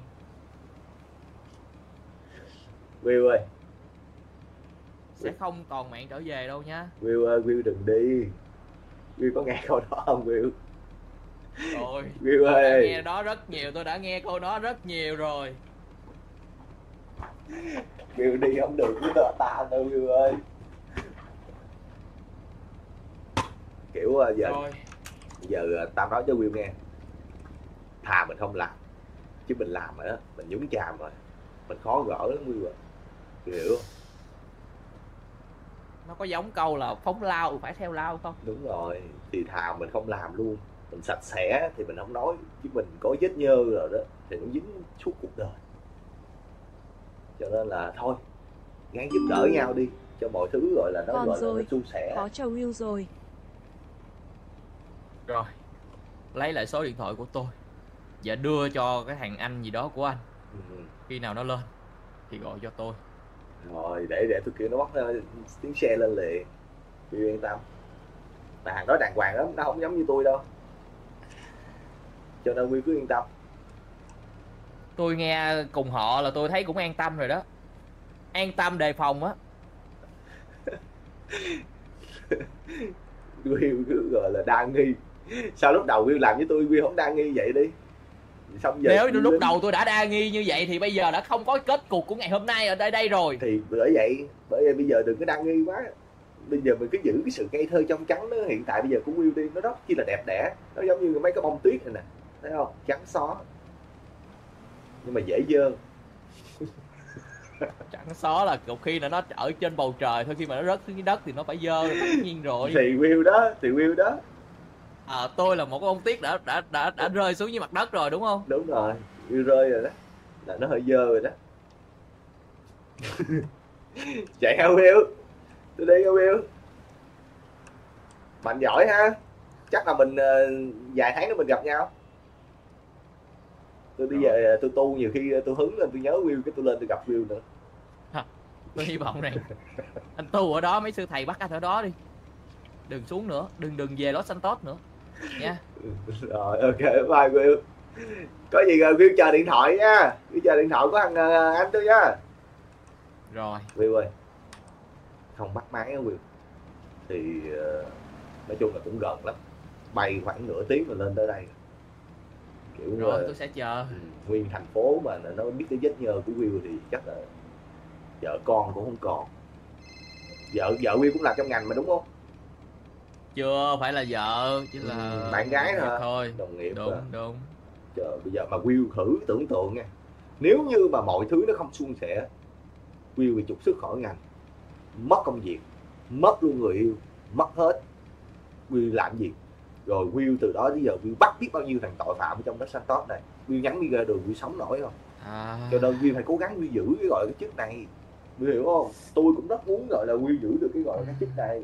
Will ơi, sẽ không còn mạng trở về đâu nhá. Will ơi, Will đừng đi. Will có nghe câu đó không Will? Rồi, Will tôi đã ơi, nghe đó rất nhiều, tôi đã nghe câu đó rất nhiều rồi. Will đi không được với ta đâu Will ơi. Kiểu giờ tao nói cho Will nghe, thà mình không làm chứ mình làm rồi đó, mình nhúng chàm rồi, mình khó gỡ lắm Will à. Hiểu không? Nó có giống câu là phóng lao phải theo lao không? Đúng rồi, thì thà mình không làm luôn, mình sạch sẽ thì mình không nói, chứ mình có vết nhơ rồi đó thì nó dính suốt cuộc đời. Cho nên là thôi, gắng giúp đỡ nhau đi, cho mọi thứ gọi là nó Còn gọi là rồi, nó suôn sẻ. có cho Will rồi. Rồi, lấy lại số điện thoại của tôi và đưa cho cái thằng anh gì đó của anh. Khi nào nó lên thì gọi cho tôi. Rồi để tôi kêu nó bắt tiếng xe lên liền. Will yên tâm, thằng đó đàng hoàng lắm, nó không giống như tôi đâu, cho nên Will cứ yên tâm. Tôi nghe cùng họ là tôi thấy cũng an tâm rồi đó. An tâm đề phòng á. Will cứ gọi là đa nghi. Sao lúc đầu Will làm với tôi Will không đa nghi vậy đi? Xong giờ nếu lúc đầu tôi đã đa nghi như vậy thì bây giờ đã không có kết cục của ngày hôm nay ở đây rồi. Thì bởi vậy bây giờ đừng có đa nghi quá. Bây giờ mình cứ giữ cái sự ngây thơ trong trắng đó, hiện tại bây giờ của Will đi, nó rất chi là đẹp đẽ, nó giống như mấy cái bông tuyết này nè, thấy không, trắng xóa nhưng mà dễ dơ. Trắng xóa là một khi là nó ở trên bầu trời thôi, khi mà nó rớt xuống dưới đất thì nó phải dơ tất nhiên rồi. Thì Will đó tôi là một cái bông tuyết đã rơi xuống dưới mặt đất rồi đúng không? đúng rồi, Will rơi rồi đó, là nó hơi dơ rồi đó. Chạy hả Will? Tôi đi hả Will? Mạnh giỏi ha, chắc là mình vài tháng nữa mình gặp nhau. Tôi đi về tôi tu, nhiều khi tôi hứng lên tôi nhớ Will cái tôi lên tôi gặp Will nữa. Tôi hy vọng này anh tu ở đó, mấy sư thầy bắt anh ở đó đi, đừng xuống nữa, đừng về Los Santos nữa nha. Rồi ok, bye Will. Có gì rồi Will chờ điện thoại nha, Will chờ điện thoại của thằng anh tôi nha. Rồi Will ơi, không bắt máy á Will, thì nói chung là cũng gần lắm, bay khoảng nửa tiếng rồi lên tới đây. Kiểu rồi tôi sẽ chờ. Nguyên thành phố mà nó biết cái vết nhơ của Will thì chắc là vợ con cũng không còn. Vợ Will cũng làm trong ngành mà đúng không? Chưa phải là vợ, chỉ là bạn gái thôi. Đồng nghiệp. Đúng. Trời, bây giờ mà Will thử tưởng tượng nha, nếu như mà mọi thứ nó không suôn sẻ, Will bị trục xuất khỏi ngành, mất công việc, mất luôn người yêu, mất hết, Will làm gì? Rồi Will từ đó đến giờ Will bắt biết bao nhiêu thằng tội phạm ở trong Los Santos này, Will nhắn đi ra đường Will sống nổi không? Cho nên Will phải cố gắng Will giữ cái gọi là cái chức này, Will hiểu không? Tôi cũng rất muốn gọi là Will giữ được cái gọi là cái chức này.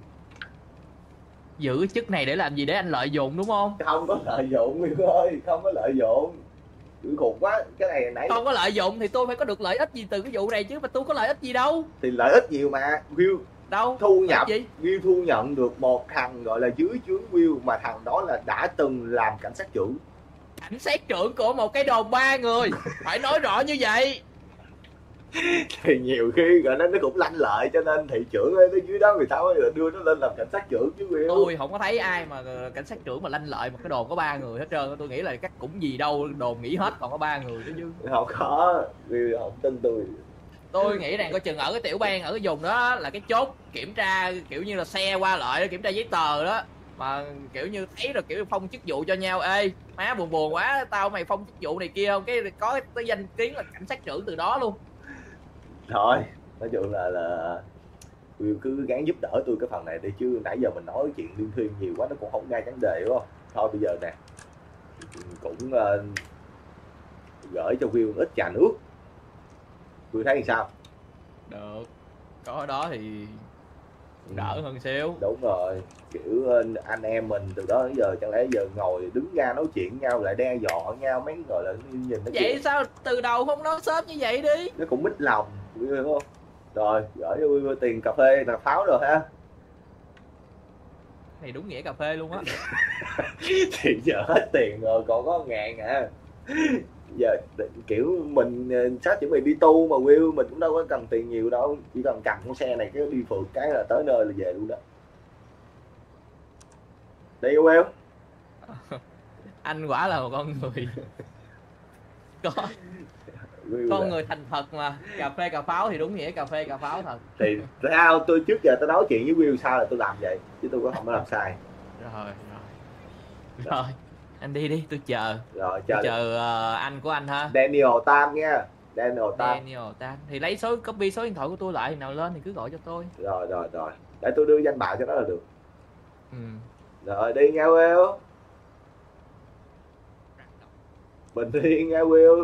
Giữ cái chức này để làm gì? Để anh lợi dụng đúng không? Không có lợi dụng Will ơi, không có lợi dụng. Tôi khùng quá, cái này nãy không có lợi dụng thì tôi phải có được lợi ích gì từ cái vụ này chứ, mà tôi có lợi ích gì đâu. Thì lợi ích nhiều mà Will đâu thu nhập gì? Will thu nhận được một thằng gọi là dưới trướng Will, mà thằng đó là đã từng làm cảnh sát trưởng. Cảnh sát trưởng của một cái đồn 3 người phải nói rõ như vậy. Thì nhiều khi gọi nó cũng lanh lợi, cho nên thị trưởng ở dưới đó người ta mới đưa nó lên làm cảnh sát trưởng chứ Will. Tôi không có thấy ai mà cảnh sát trưởng mà lanh lợi một cái đồn có 3 người hết trơn. Tôi nghĩ là chắc cũng gì đâu, đồn nghỉ hết còn có 3 người đó chứ. Không có, Will không tin tôi. Tôi nghĩ rằng coi chừng ở cái tiểu bang, ở cái vùng đó là cái chốt kiểm tra kiểu như là xe qua lại, kiểm tra giấy tờ đó, mà kiểu như thấy rồi kiểu phong chức vụ cho nhau. Ê má buồn quá, tao mày phong chức vụ này kia không, cái có cái danh tiếng là cảnh sát trưởng từ đó luôn. Thôi nói chung là Will cứ gắng giúp đỡ tôi cái phần này đi, chứ nãy giờ mình nói chuyện liên thuyên nhiều quá nó cũng không ra vấn đề đúng không? Thôi bây giờ nè, cũng gửi cho Will ít trà nước, Will thấy thì sao? Được, có đó thì đỡ hơn xíu. Đúng rồi, kiểu anh em mình từ đó đến giờ chẳng lẽ giờ ngồi đứng ra nói chuyện nhau lại đe dọa nhau, mấy gọi là nhìn nó vậy kiểu... sao từ đầu không nói sớm như vậy đi, nó cũng mít lòng hiểu không? Rồi gửi cho Will tiền cà phê là pháo rồi ha. Này đúng nghĩa cà phê luôn á. Thì giờ hết tiền rồi, còn có 1.000 à. Giờ kiểu mình sắp chuẩn bị đi tu mà Will, mình cũng đâu có cần tiền nhiều đâu, chỉ cần cầm con xe này cái đi phượt cái là tới nơi là về luôn đó. Đi Will. Anh quả là một con người có Will con là... người thành thật mà. Cà phê cà pháo thì đúng nghĩa cà phê cà pháo thật. Thì sao tôi trước giờ tôi nói chuyện với Will sao là tôi làm vậy, chứ tôi có không có làm sai. Rồi anh đi tôi chờ. Rồi Tôi chờ anh của anh ha. Daniel Tam nha. Daniel Tam thì lấy copy số điện thoại của tôi lại, nào lên thì cứ gọi cho tôi. Rồi để tôi đưa danh bạ cho nó là được. Ừ. Rồi đi nghe Will. Bình yên nghe Will.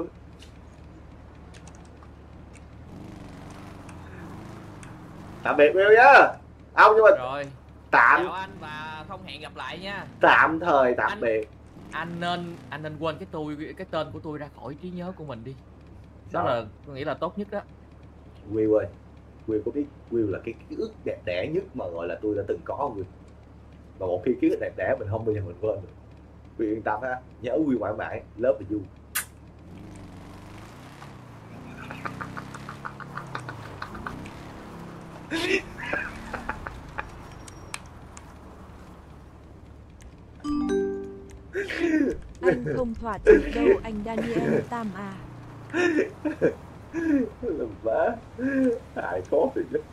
Tạm biệt Will nhá. Ông nhưng mà Rồi tạm chào anh và không hẹn gặp lại nha. tạm thời tạm biệt. Anh nên quên cái tên của tôi ra khỏi trí nhớ của mình đi. Đó Sao? là tôi nghĩ là tốt nhất đó. Will ơi, Will có biết Will là cái ký ức đẹp đẽ nhất mà gọi là tôi đã từng có không Will? Và một khi ký ức đẹp đẽ mình không bao giờ mình quên được. Will yên tâm ha, nhớ Will mãi mãi, love you. Anh không thỏa thích đâu anh Daniel Tam à. Làm má hại khó thì chứ.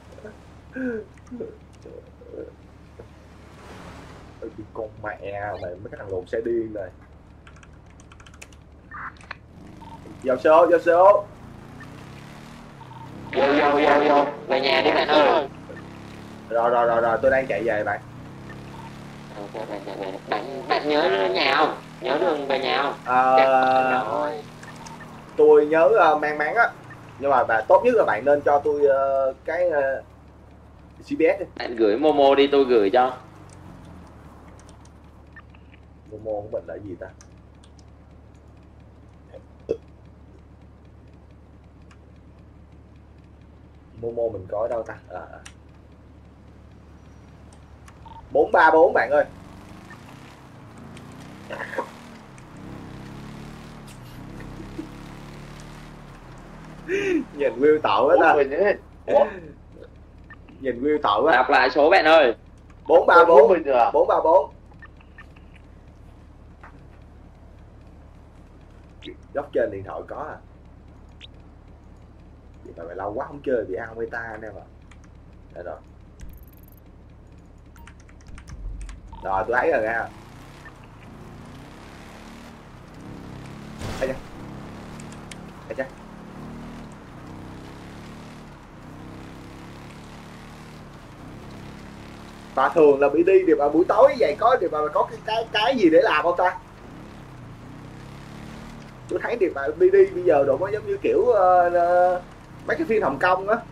Con mẹ mày, mấy cái thằng lùn xe điên này. Vào số Vô về nhà đi bạn ơi. Rồi tôi đang chạy về bạn. Bạn nhớ nhà không? Nhớ đường về nhà không? Tôi nhớ mang máng á, nhưng mà tốt nhất là bạn nên cho tôi cái GPS đi. Bạn gửi Momo đi, tôi gửi cho. Momo của mình là gì ta? Momo mình có ở đâu ta? 434 bạn ơi. Nhìn Will tội quá ta. Nhìn Will tội quá. Đọc lại số bạn ơi. 434 434. Góc trên điện thoại có à. Vậy mà mày lâu quá không chơi bị ăn beta anh em à. Đây rồi. Rồi tôi thấy rồi nha. Đây cha. Và thường là bị đi thì vào buổi tối vậy có thì mà có cái gì để làm không ta? Tôi thấy thì mà BD bây giờ đồ có giống như kiểu mấy cái phim Hồng Kông á.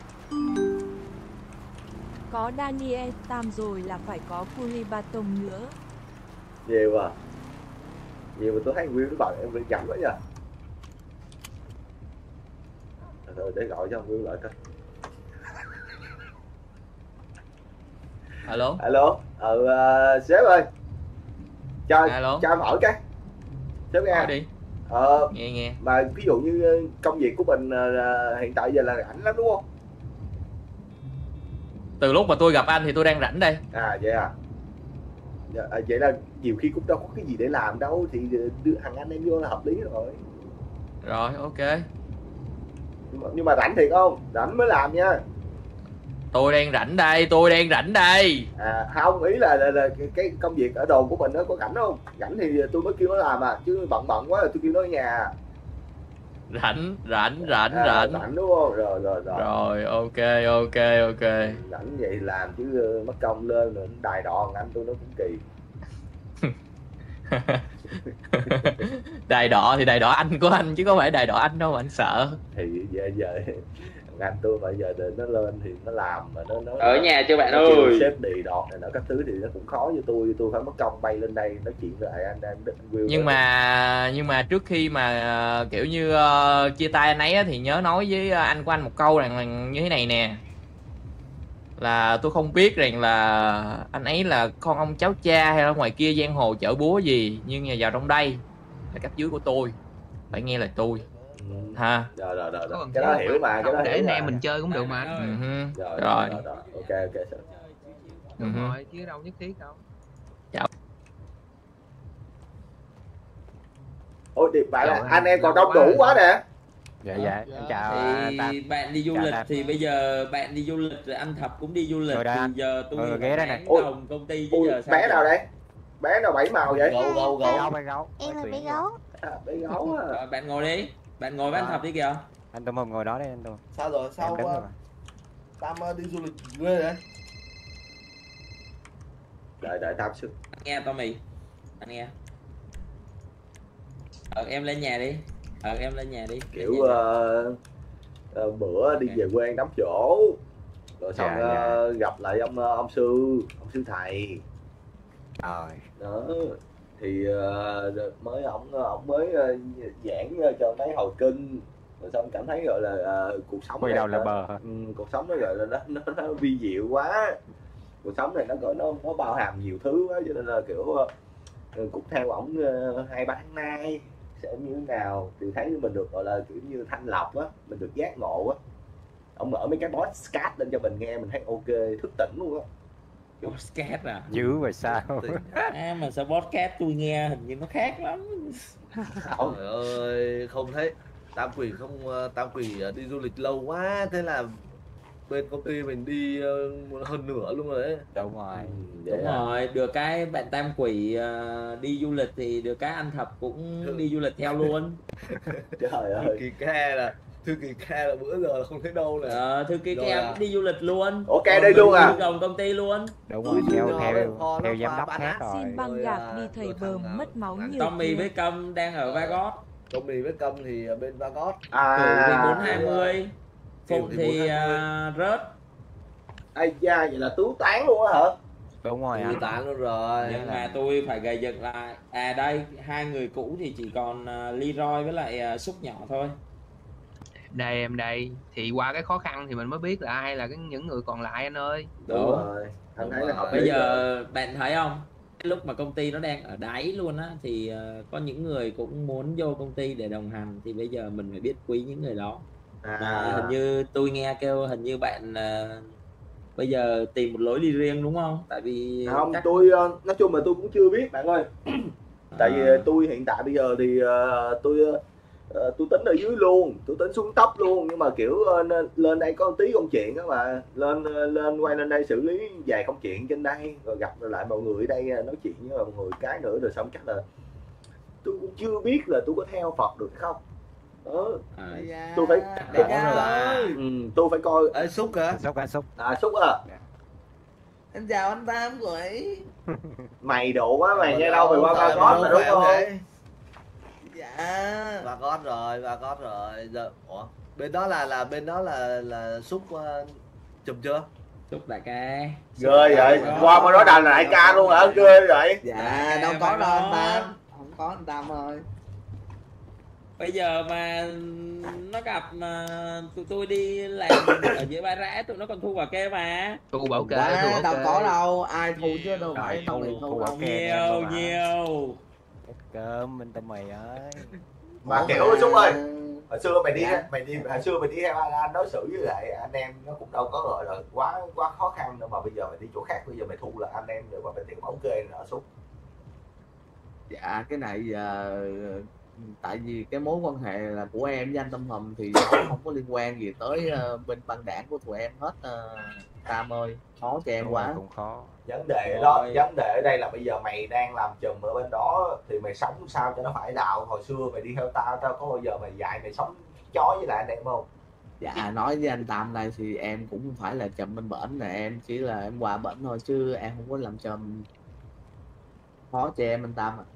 Có Daniel Tam rồi là phải có Kuribatom nữa. Nhiều à. Nhiều mà tôi thấy Will nó bảo em bị chậm quá nha. Rồi để gọi cho Will lại coi. Alo. Sếp ơi. Cho em hỏi cái. Sếp nghe. Hỏi đi. Nghe. Mà ví dụ như công việc của mình hiện tại giờ là rảnh lắm đúng không? Từ lúc mà tôi gặp anh thì tôi đang rảnh đây. À vậy à. Vậy là nhiều khi cũng đâu có cái gì để làm đâu, thì đưa thằng anh em vô là hợp lý rồi. Rồi ok. Nhưng mà rảnh thiệt không? Rảnh mới làm nha. Tôi đang rảnh đây. À không, ý là cái công việc ở đồn của mình nó có rảnh không? Rảnh thì tôi mới kêu nó làm à, chứ bận quá là tôi kêu nó ở nhà. Rảnh Rảnh đúng không? Rồi ok. Rảnh vậy làm chứ mất công lên rồi đài đòn anh tôi nó cũng kỳ. Đài đọ thì đài đọ anh của anh chứ có phải đài đọ anh đâu mà anh sợ. Thì giờ anh tôi bây giờ để nó lên thì nó làm mà nó ở nhà chưa bạn ơi. Xếp đi đọt này nó các thứ thì nó cũng khó cho tôi phải mất công bay lên đây nói chuyện với lại anh Will. Nhưng mà trước khi mà kiểu như chia tay anh ấy thì nhớ nói với anh của anh một câu rằng là như thế này nè. là tôi không biết rằng là anh ấy là con ông cháu cha hay là ngoài kia giang hồ chợ búa gì, nhưng mà vào trong đây là cấp dưới của tôi, phải nghe lời tôi ha. Rồi cái đó hiểu mà, cái đó để hiểu anh mà. em mình chơi cũng được mà. Rồi ok Đúng rồi, chứ đâu nhất thiết đâu. Ôi điệp bạn anh em còn đông đủ quá nè. Dạ em chào Thì Tam. bạn đi du Chào lịch Tam. thì bây giờ bạn đi du lịch rồi anh Thập cũng đi du lịch Rồi đây thì anh. giờ tôi ghé đây này. bán đồng công ty chứ giờ sao Bé giờ? nào đây? Bé nào 7 màu vậy? Gấu. Em là bé gấu. Bé gấu à. Rồi, bạn ngồi đi, bạn ngồi với anh Thập đi kìa. Anh Tôm Hùm ngồi đó đi anh Tôm. Sao rồi, sao Em đứng rồi. Tam đi du lịch ghê vậy? Đợi Tam xíu. Anh nghe Tommy, anh nghe. Em lên nhà đi, em lên nhà đi. Kiểu bữa đi về quê đóng chỗ rồi xong gặp lại ông sư thầy Rồi. đó thì mới ổng mới giảng cho mấy hồi kinh rồi xong cảm thấy gọi là cuộc sống Quay này đầu là bờ. cuộc sống nó gọi là nó vi diệu quá, cuộc sống này nó bao hàm nhiều thứ quá cho nên là kiểu cũng theo ổng 2-3 tháng nay sẽ như thế nào thì thấy mình được gọi là kiểu như thanh lọc á, mình được giác ngộ á. Ông mở mấy cái podcast lên cho mình nghe mình thấy ok, thức tỉnh luôn á. Podcast à? Dữ vậy sao? Mà sao podcast tôi nghe hình như nó khác lắm. Trời ơi, không thấy Tam Quỷ đi du lịch lâu quá, thế là bên công ty mình đi hơn nửa luôn rồi đấy. Đúng rồi. Đúng rồi, được cái bạn Tam Quỷ đi du lịch thì được cái anh Thập cũng đi du lịch theo luôn. Trời ơi. Thư kỳ ca là bữa giờ là không thấy đâu nè. Thư kỳ ca cũng đi du lịch luôn. Ok đây luôn à? Đồng công ty luôn. Đúng rồi, theo giám đốc khác rồi. Xin băng gạc đi thầy bờm mất máu nhiều. Tommy với Câm đang ở Vagot. Tommy với Câm thì ở bên Vagot. Cửu thì 420. Phụng thì rớt. Ai da, vậy là tứ tán luôn á hả? Đúng rồi anh. Tứ tán luôn rồi. Nhưng mà tôi phải gầy dựng lại. À đây, hai người cũ thì chỉ còn Leroy với lại Xúc nhỏ thôi. Đây em đây, thì qua cái khó khăn thì mình mới biết là ai là những người còn lại anh ơi. Đúng rồi, anh thấy là hợp lý. Bây giờ bạn thấy không, lúc mà công ty nó đang ở đáy luôn á thì có những người cũng muốn vô công ty để đồng hành, thì bây giờ mình phải biết quý những người đó. Hình như tôi nghe kêu hình như bạn bây giờ tìm một lối đi riêng đúng không? Tại vì không, tôi nói chung là tôi cũng chưa biết bạn ơi. Tại vì tôi hiện tại bây giờ thì tôi tính ở dưới luôn, tôi tính xuống tấp luôn, nhưng mà kiểu lên đây có tí công chuyện đó mà lên quay lên đây xử lý vài công chuyện trên đây rồi gặp lại mọi người ở đây nói chuyện với mọi người cái nữa rồi xong chắc là tôi cũng chưa biết là tôi có theo Phật được không đó. Tôi phải tôi phải coi. Xúc hả? Xúc. Xúc à. Em chào anh Tam Quỷ. Mày độ quá, mày nghe đâu mày qua Vagot mà đúng không? Dạ. Vagot rồi. Giờ bên đó là Xúc chùm chưa? Xúc đại ca. Ghê vậy. Qua bên đó là đại ca luôn hả? Ghê vậy. Dạ, đâu có đâu anh Tam. Không có anh Tam thôi. Bây giờ mà nó gặp mà tụi tôi đi làm ở dưới Bãi Rã tụi nó còn thu bảo kê mà. Thu bảo kê, đâu có đâu, ai thu chứ đâu phải đâu bị thu đâu. Nhiều. Cơm bên tâm mày ơi. Mà kiểu Xúc ơi, hồi xưa mày đi theo anh đối xử với lại anh em nó cũng đâu có gọi là quá khó khăn đâu, mà bây giờ mày đi chỗ khác, bây giờ mày thu là anh em rồi mà mày tiền bảo kê nữa Xúc. Dạ cái này giờ tại vì cái mối quan hệ là của em với anh Tâm Hùm thì không có liên quan gì tới bên băng đảng của tụi em hết. Tam ơi, khó cho em quá. Cũng khó. Vấn đề đó, vấn đề ở đây là bây giờ mày đang làm chùm ở bên đó thì mày sống sao cho nó phải đạo. Hồi xưa mày đi theo tao có bao giờ mày dạy mày sống chó với lại anh em không? Dạ nói với anh Tam đây thì em cũng không phải là chùm bên bển, là em chỉ là em qua bển thôi chứ em không có làm chùm. Khó cho em anh Tam ạ.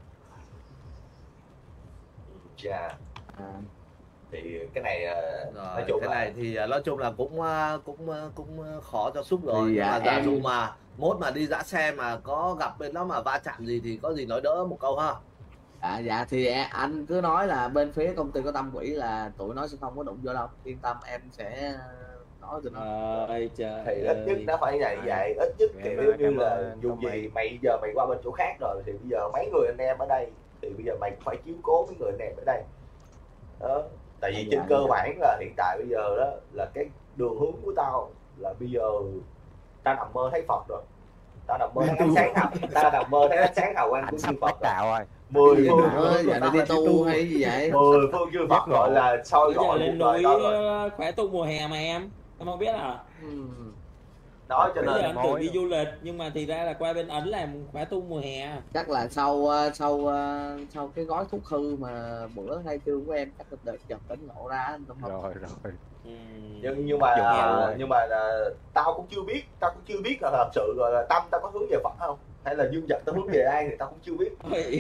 Thì cái này nói chung cái này thì nói chung là cũng khó cho Xúc rồi. Dạ, mà giả dụ mà mốt mà đi dã xe mà có gặp bên đó mà va chạm gì thì có gì nói đỡ một câu ha. Dạ thì anh cứ nói là bên phía công ty có Tâm Quỷ là tụi nó sẽ không có đụng vô đâu, yên tâm em sẽ nói cho nó Ơi trời thì ít nhất ơi. nó phải như vậy, ít nhất Em kiểu như cảm là ơn dù Tom gì Mỹ. mày giờ mày qua bên chỗ khác rồi thì bây giờ mấy người anh em ở đây thì bây giờ mày cũng phải chiếu cố mấy người anh em ở đây đó. Tại vì trên cơ bản là hiện tại bây giờ đó là cái đường hướng của tao là bây giờ tao nằm mơ thấy Phật rồi, tao nằm mơ thấy ánh sáng hào, tao nằm mơ thấy ánh sáng hào quang của chư Phật rồi. Đạo rồi. 10 phương giờ đi tu hay gì vậy? 10 phương chư Phật gọi là soi Bây giờ gọi lên cuộc đời núi tao rồi. khỏe tu mùa hè mà em không biết à. Đó cho Bây giờ nên anh tưởng đi du lịch nhưng mà thì ra là qua bên Ấn làm khỏe tu mùa hè. Chắc là sau cái gói thuốc hư mà bữa hai chương của em chắc là đợt chợt tỉnh lộ ra anh Tâm Hồng. Rồi. nhưng mà tao cũng chưa biết là thật sự rồi là Tâm tao có hướng về Phật không hay là Dương Vật tao hướng về ai thì tao cũng chưa biết.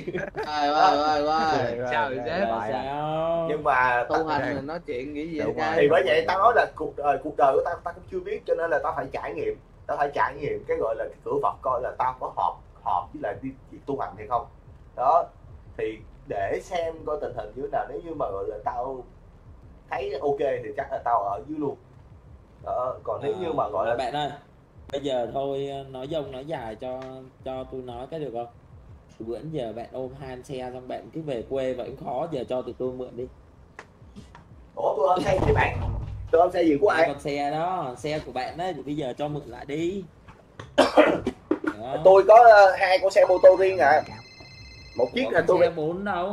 Sao Nhưng mà tu hành là nói chuyện nghĩ gì thì bởi vậy tao nói là cuộc đời của tao cũng chưa biết, cho nên là tao phải trải nghiệm, cái gọi là cái cửa Phật coi là tao có hợp với lại đi tu hành hay không đó, thì để xem coi tình hình như thế nào. Nếu như mà gọi là tao thấy ok thì chắc là tao ở dưới luôn đó. Còn nếu như mà gọi là bạn ơi, bây giờ thôi nói dông nói dài cho tôi nói cái được không? Bữa giờ bạn ôm 2 xe xong bạn cứ về quê vẫn khó, giờ cho tụi tôi mượn đi. Ủa tôi ôm xe gì bạn? Tôi ôm xe gì của ai? Con xe đó, xe của bạn đấy, thì bây giờ cho mượn lại đi. Tôi có 2 con xe mô tô riêng à. Một chiếc là tôi xe 4 đâu.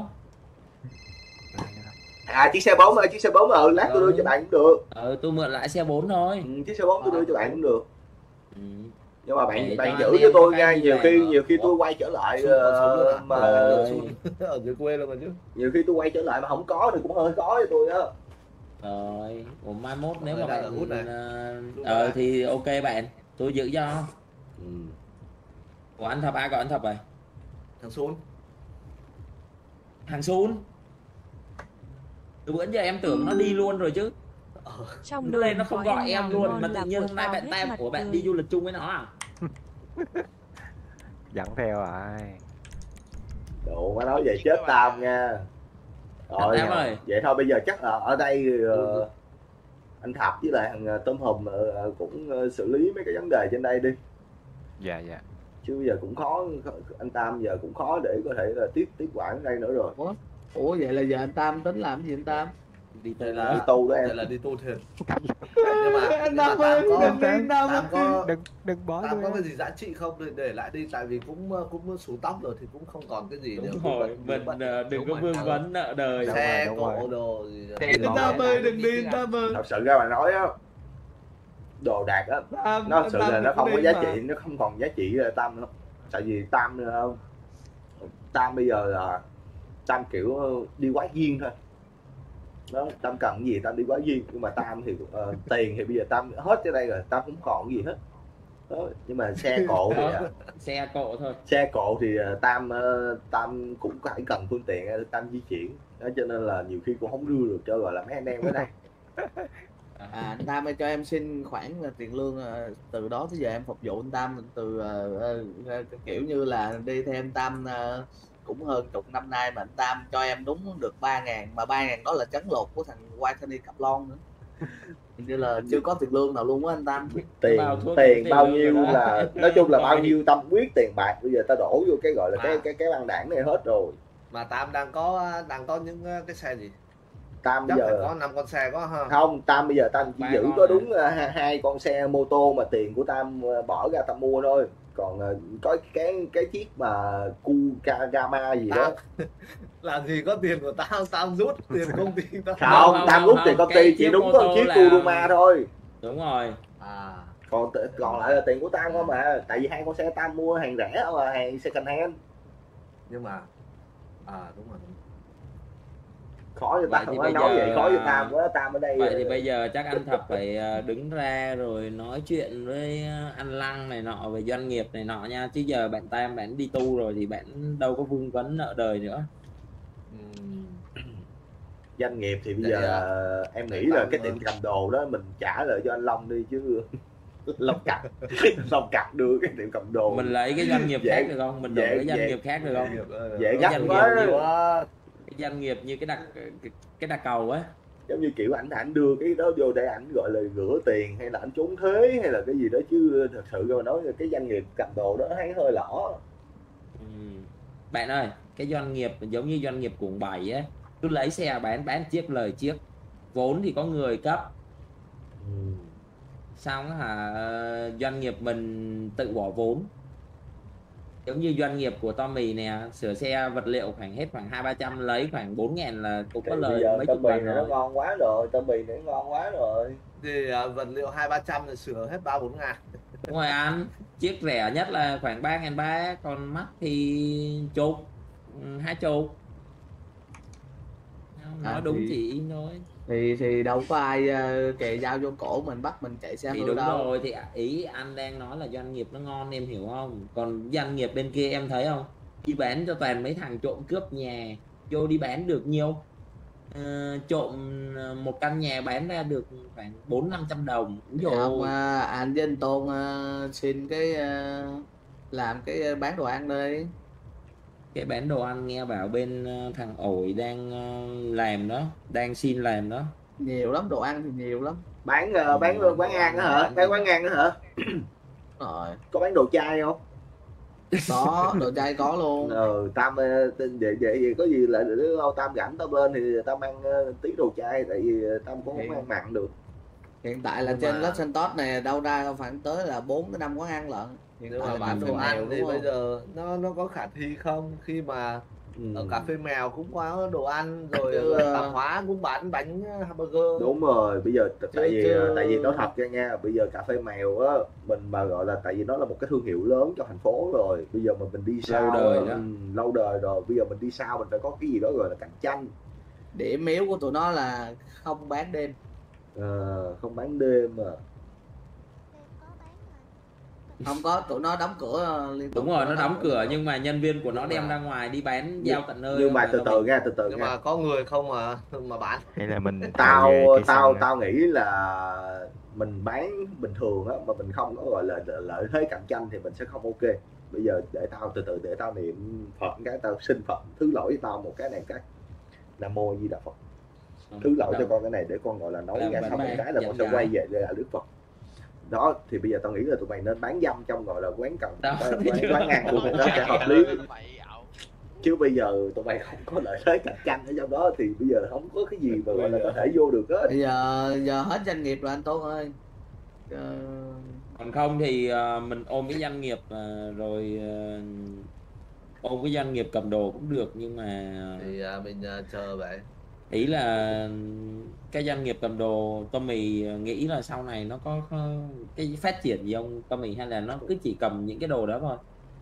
Chiếc xe 4 lát tôi đưa cho bạn cũng được. Tôi mượn lại xe 4 thôi. Chiếc xe 4 tôi đưa cho bạn cũng được. Nhưng mà bạn giữ cho tôi nha, nhiều khi tôi quay trở lại mà ở dưới quê luôn mà chứ. Nhiều khi tôi quay trở lại mà không có thì cũng hơi khó cho tôi á. Rồi, mai mốt nếu mà bạn thì ok bạn, tôi giữ cho. Ủa anh Thập ai gọi anh Thập rồi? Thằng Sun. Từ bữa giờ em tưởng nó đi luôn rồi chứ. Trong nó lên nó không gọi em luôn ngon mà tự là nhiên của hôm nay tao bạn hết tam mặt của bạn tươi. đi du lịch chung với nó à? Dẫn theo rồi. Đồ má nói vậy chết Tam nha. Rồi Tam ơi. Vậy thôi bây giờ chắc là ở đây anh Thập với lại thằng Tôm Hùm cũng xử lý mấy cái vấn đề trên đây đi. Dạ. Chứ giờ cũng khó, anh Tam giờ cũng khó để có thể là tiếp quản đây nữa rồi. Ủa vậy là giờ anh Tam tính làm gì anh Tam? Đi tu đó em. Là đi tu thiệt. Nhưng mà Anh Tam ơi, đừng bỏ Tam có cái gì giá trị không để lại đi, tại vì cũng sú tóc rồi thì cũng không còn cái gì nữa. Đúng rồi, mình đừng có vương vấn nợ đời. Xe cộ đồ gì. Anh Tam ơi đừng đi anh Tam ơi. Thật sự ra mà nói á, đồ đạc á, nó thật sự là nó không có giá trị, nó không còn giá trị Tam nữa. Tại vì Tam bây giờ là Tam kiểu đi quái duyên thôi đó. Tam cần cái gì Tam đi quái duyên, nhưng mà Tam thì tiền thì bây giờ Tam hết trên đây rồi, Tam không còn cái gì hết đó. Nhưng mà xe cộ thì xe cộ thôi, xe cộ thì Tam cũng phải cần phương tiện để Tam di chuyển đó, cho nên là nhiều khi cũng không đưa được cho gọi là mấy anh em ở đây. Anh Tam ơi cho em xin khoản tiền lương, từ đó tới giờ em phục vụ anh Tam từ kiểu như là đi theo anh Tam cũng hơn chục năm nay mà anh Tam cho em đúng được 3.000, mà 3.000 đó là trấn lột của thằng White Tony Cặp Lon nữa. Như là chưa có tiền lương nào luôn á anh Tam. Tiền bao nhiêu là nói chung là bao nhiêu tâm huyết tiền bạc bây giờ ta đổ vô cái gọi là cái băng đảng này hết rồi. Mà Tam đang có những cái xe gì? Tam chắc bây giờ phải có 5 con xe có ha. Không, Tam bây giờ Tam chỉ giữ có đúng 2 con xe mô tô mà tiền của Tam bỏ ra Tam mua thôi. Còn có cái chiếc mà Kugama gì đó. Làm gì có tiền của Tam rút tiền công ty tao. Không, Tam rút tiền công ty chỉ đúng có chiếc Kugama thôi. Đúng rồi. Còn lại là tiền của Tam không mà. Tại vì 2 con xe Tam mua hàng rẻ mà, hàng second hand. Nhưng mà đúng rồi. Khó cho Tam, nói vậy khó cho Tam quá. Tam ở đây vậy thì bây giờ chắc anh Thập phải đứng ra rồi nói chuyện với anh Lăng này nọ về doanh nghiệp này nọ nha, chứ giờ bạn Tam bạn đi tu rồi thì bạn đâu có vương vấn nợ đời nữa. Doanh nghiệp thì bây giờ em nghĩ là cái tiệm cầm đồ đó mình trả lại cho anh Long đi chứ. Long cặp đưa cái tiệm cầm đồ. Mình lấy cái doanh nghiệp khác được không? Mình đổi cái doanh nghiệp khác được không? Dễ gắt quá. Cái doanh nghiệp như cái đặc cầu á. giống như kiểu ảnh đưa cái đó vô để ảnh gọi là rửa tiền hay là ảnh trốn thuế hay là cái gì đó, chứ thật sự mà nói cái doanh nghiệp cầm đồ đó thấy hơi lỏ. Bạn ơi, cái doanh nghiệp giống như doanh nghiệp quận 7 á, cứ lấy xe bán chiếc lời chiếc, vốn thì có người cấp, xong hả doanh nghiệp mình tự bỏ vốn. Giống như doanh nghiệp của Tommy nè, sửa xe vật liệu khoảng hết khoảng 200-300, lấy khoảng 4.000 là cũng có lời mấy chục Tommy lần này rồi. nó ngon quá rồi, Tommy này nó ngon quá rồi. Thì vật liệu 200-300 là sửa hết 3-4 ngàn. Đúng rồi anh, chiếc rẻ nhất là khoảng 3.300, còn mắc thì chục, 20. Nói đúng chỉ in thôi. Thì đâu có ai kề dao vô cổ mình bắt mình chạy xe Thì hư đúng đâu. rồi, thì ý anh đang nói là doanh nghiệp nó ngon, em hiểu không? Còn doanh nghiệp bên kia em thấy không, đi bán cho toàn mấy thằng trộm cướp nhà, vô đi bán được nhiều. Trộm một căn nhà bán ra được khoảng 400-500 đồng. Ông anh với anh Tôn xin cái làm cái bán đồ ăn đi. Cái bán đồ ăn nghe bảo bên thằng Ổi đang làm đó, đang xin làm đó. Nhiều lắm, đồ ăn thì nhiều lắm. Bán quán ăn đó hả? Bán quán ăn đó hả? Rồi. Có bán đồ chai không? Có, đồ chai có luôn. Tam vậy có gì lại Tam rảnh Tam lên thì Tam ăn tí đồ chai, tại vì Tam cũng không ăn mặn được. Hiện tại là trên Los Santos này đâu ra khoảng tới là 4-5 quán ăn lận. Nhưng mà bán đồ ăn thì bây giờ nó có khả thi không, khi mà ở cà phê mèo cũng có đồ ăn rồi, tạp hóa cũng bán bánh hamburger. Đúng rồi, bây giờ tại vì nói thật ra nha, bây giờ cà phê mèo á mình mà gọi là, tại vì nó là một cái thương hiệu lớn cho thành phố rồi, bây giờ mà mình đi sau lâu đời rồi, bây giờ mình đi sau mình phải có cái gì đó gọi là cạnh tranh. Điểm yếu của tụi nó là không bán đêm. Không bán đêm mà. Không có, tụi nó đóng cửa liên tục. Đúng rồi, nó đóng cửa nhưng mà nhân viên của nó đem ra ngoài đi bán giao tận nơi. Nhưng mà từ từ nha. Nhưng mà có người không mà bán. Hay là mình tao nghĩ là mình bán bình thường á mà mình không có gọi là lợi thế cạnh tranh thì mình sẽ không ok. Bây giờ để tao từ từ để tao niệm Phật cái, tao xin Phật thứ lỗi tao một cái này cái. Nam Mô Di Đà Phật. Thứ lỗi cho con cái này để con gọi là nói ra xong một cái là con sẽ quay về để là Đức Phật. Đó thì bây giờ tao nghĩ là tụi mày nên bán dâm trong gọi là quán quán ăn của mình, nó sẽ hợp lý. Chứ bây giờ tụi mày không có lợi thế cạnh tranh ở trong đó thì bây giờ không có cái gì mà gọi là có thể vô được hết. Bây giờ hết doanh nghiệp rồi anh Tôn ơi. Còn không thì mình ôm cái doanh nghiệp rồi ôm cái doanh nghiệp cầm đồ cũng được, nhưng mà thì mình chờ vậy. ý là cái doanh nghiệp cầm đồ Tommy nghĩ là sau này nó có cái phát triển gì không Tommy, hay là nó cứ chỉ cầm những cái đồ đó thôi?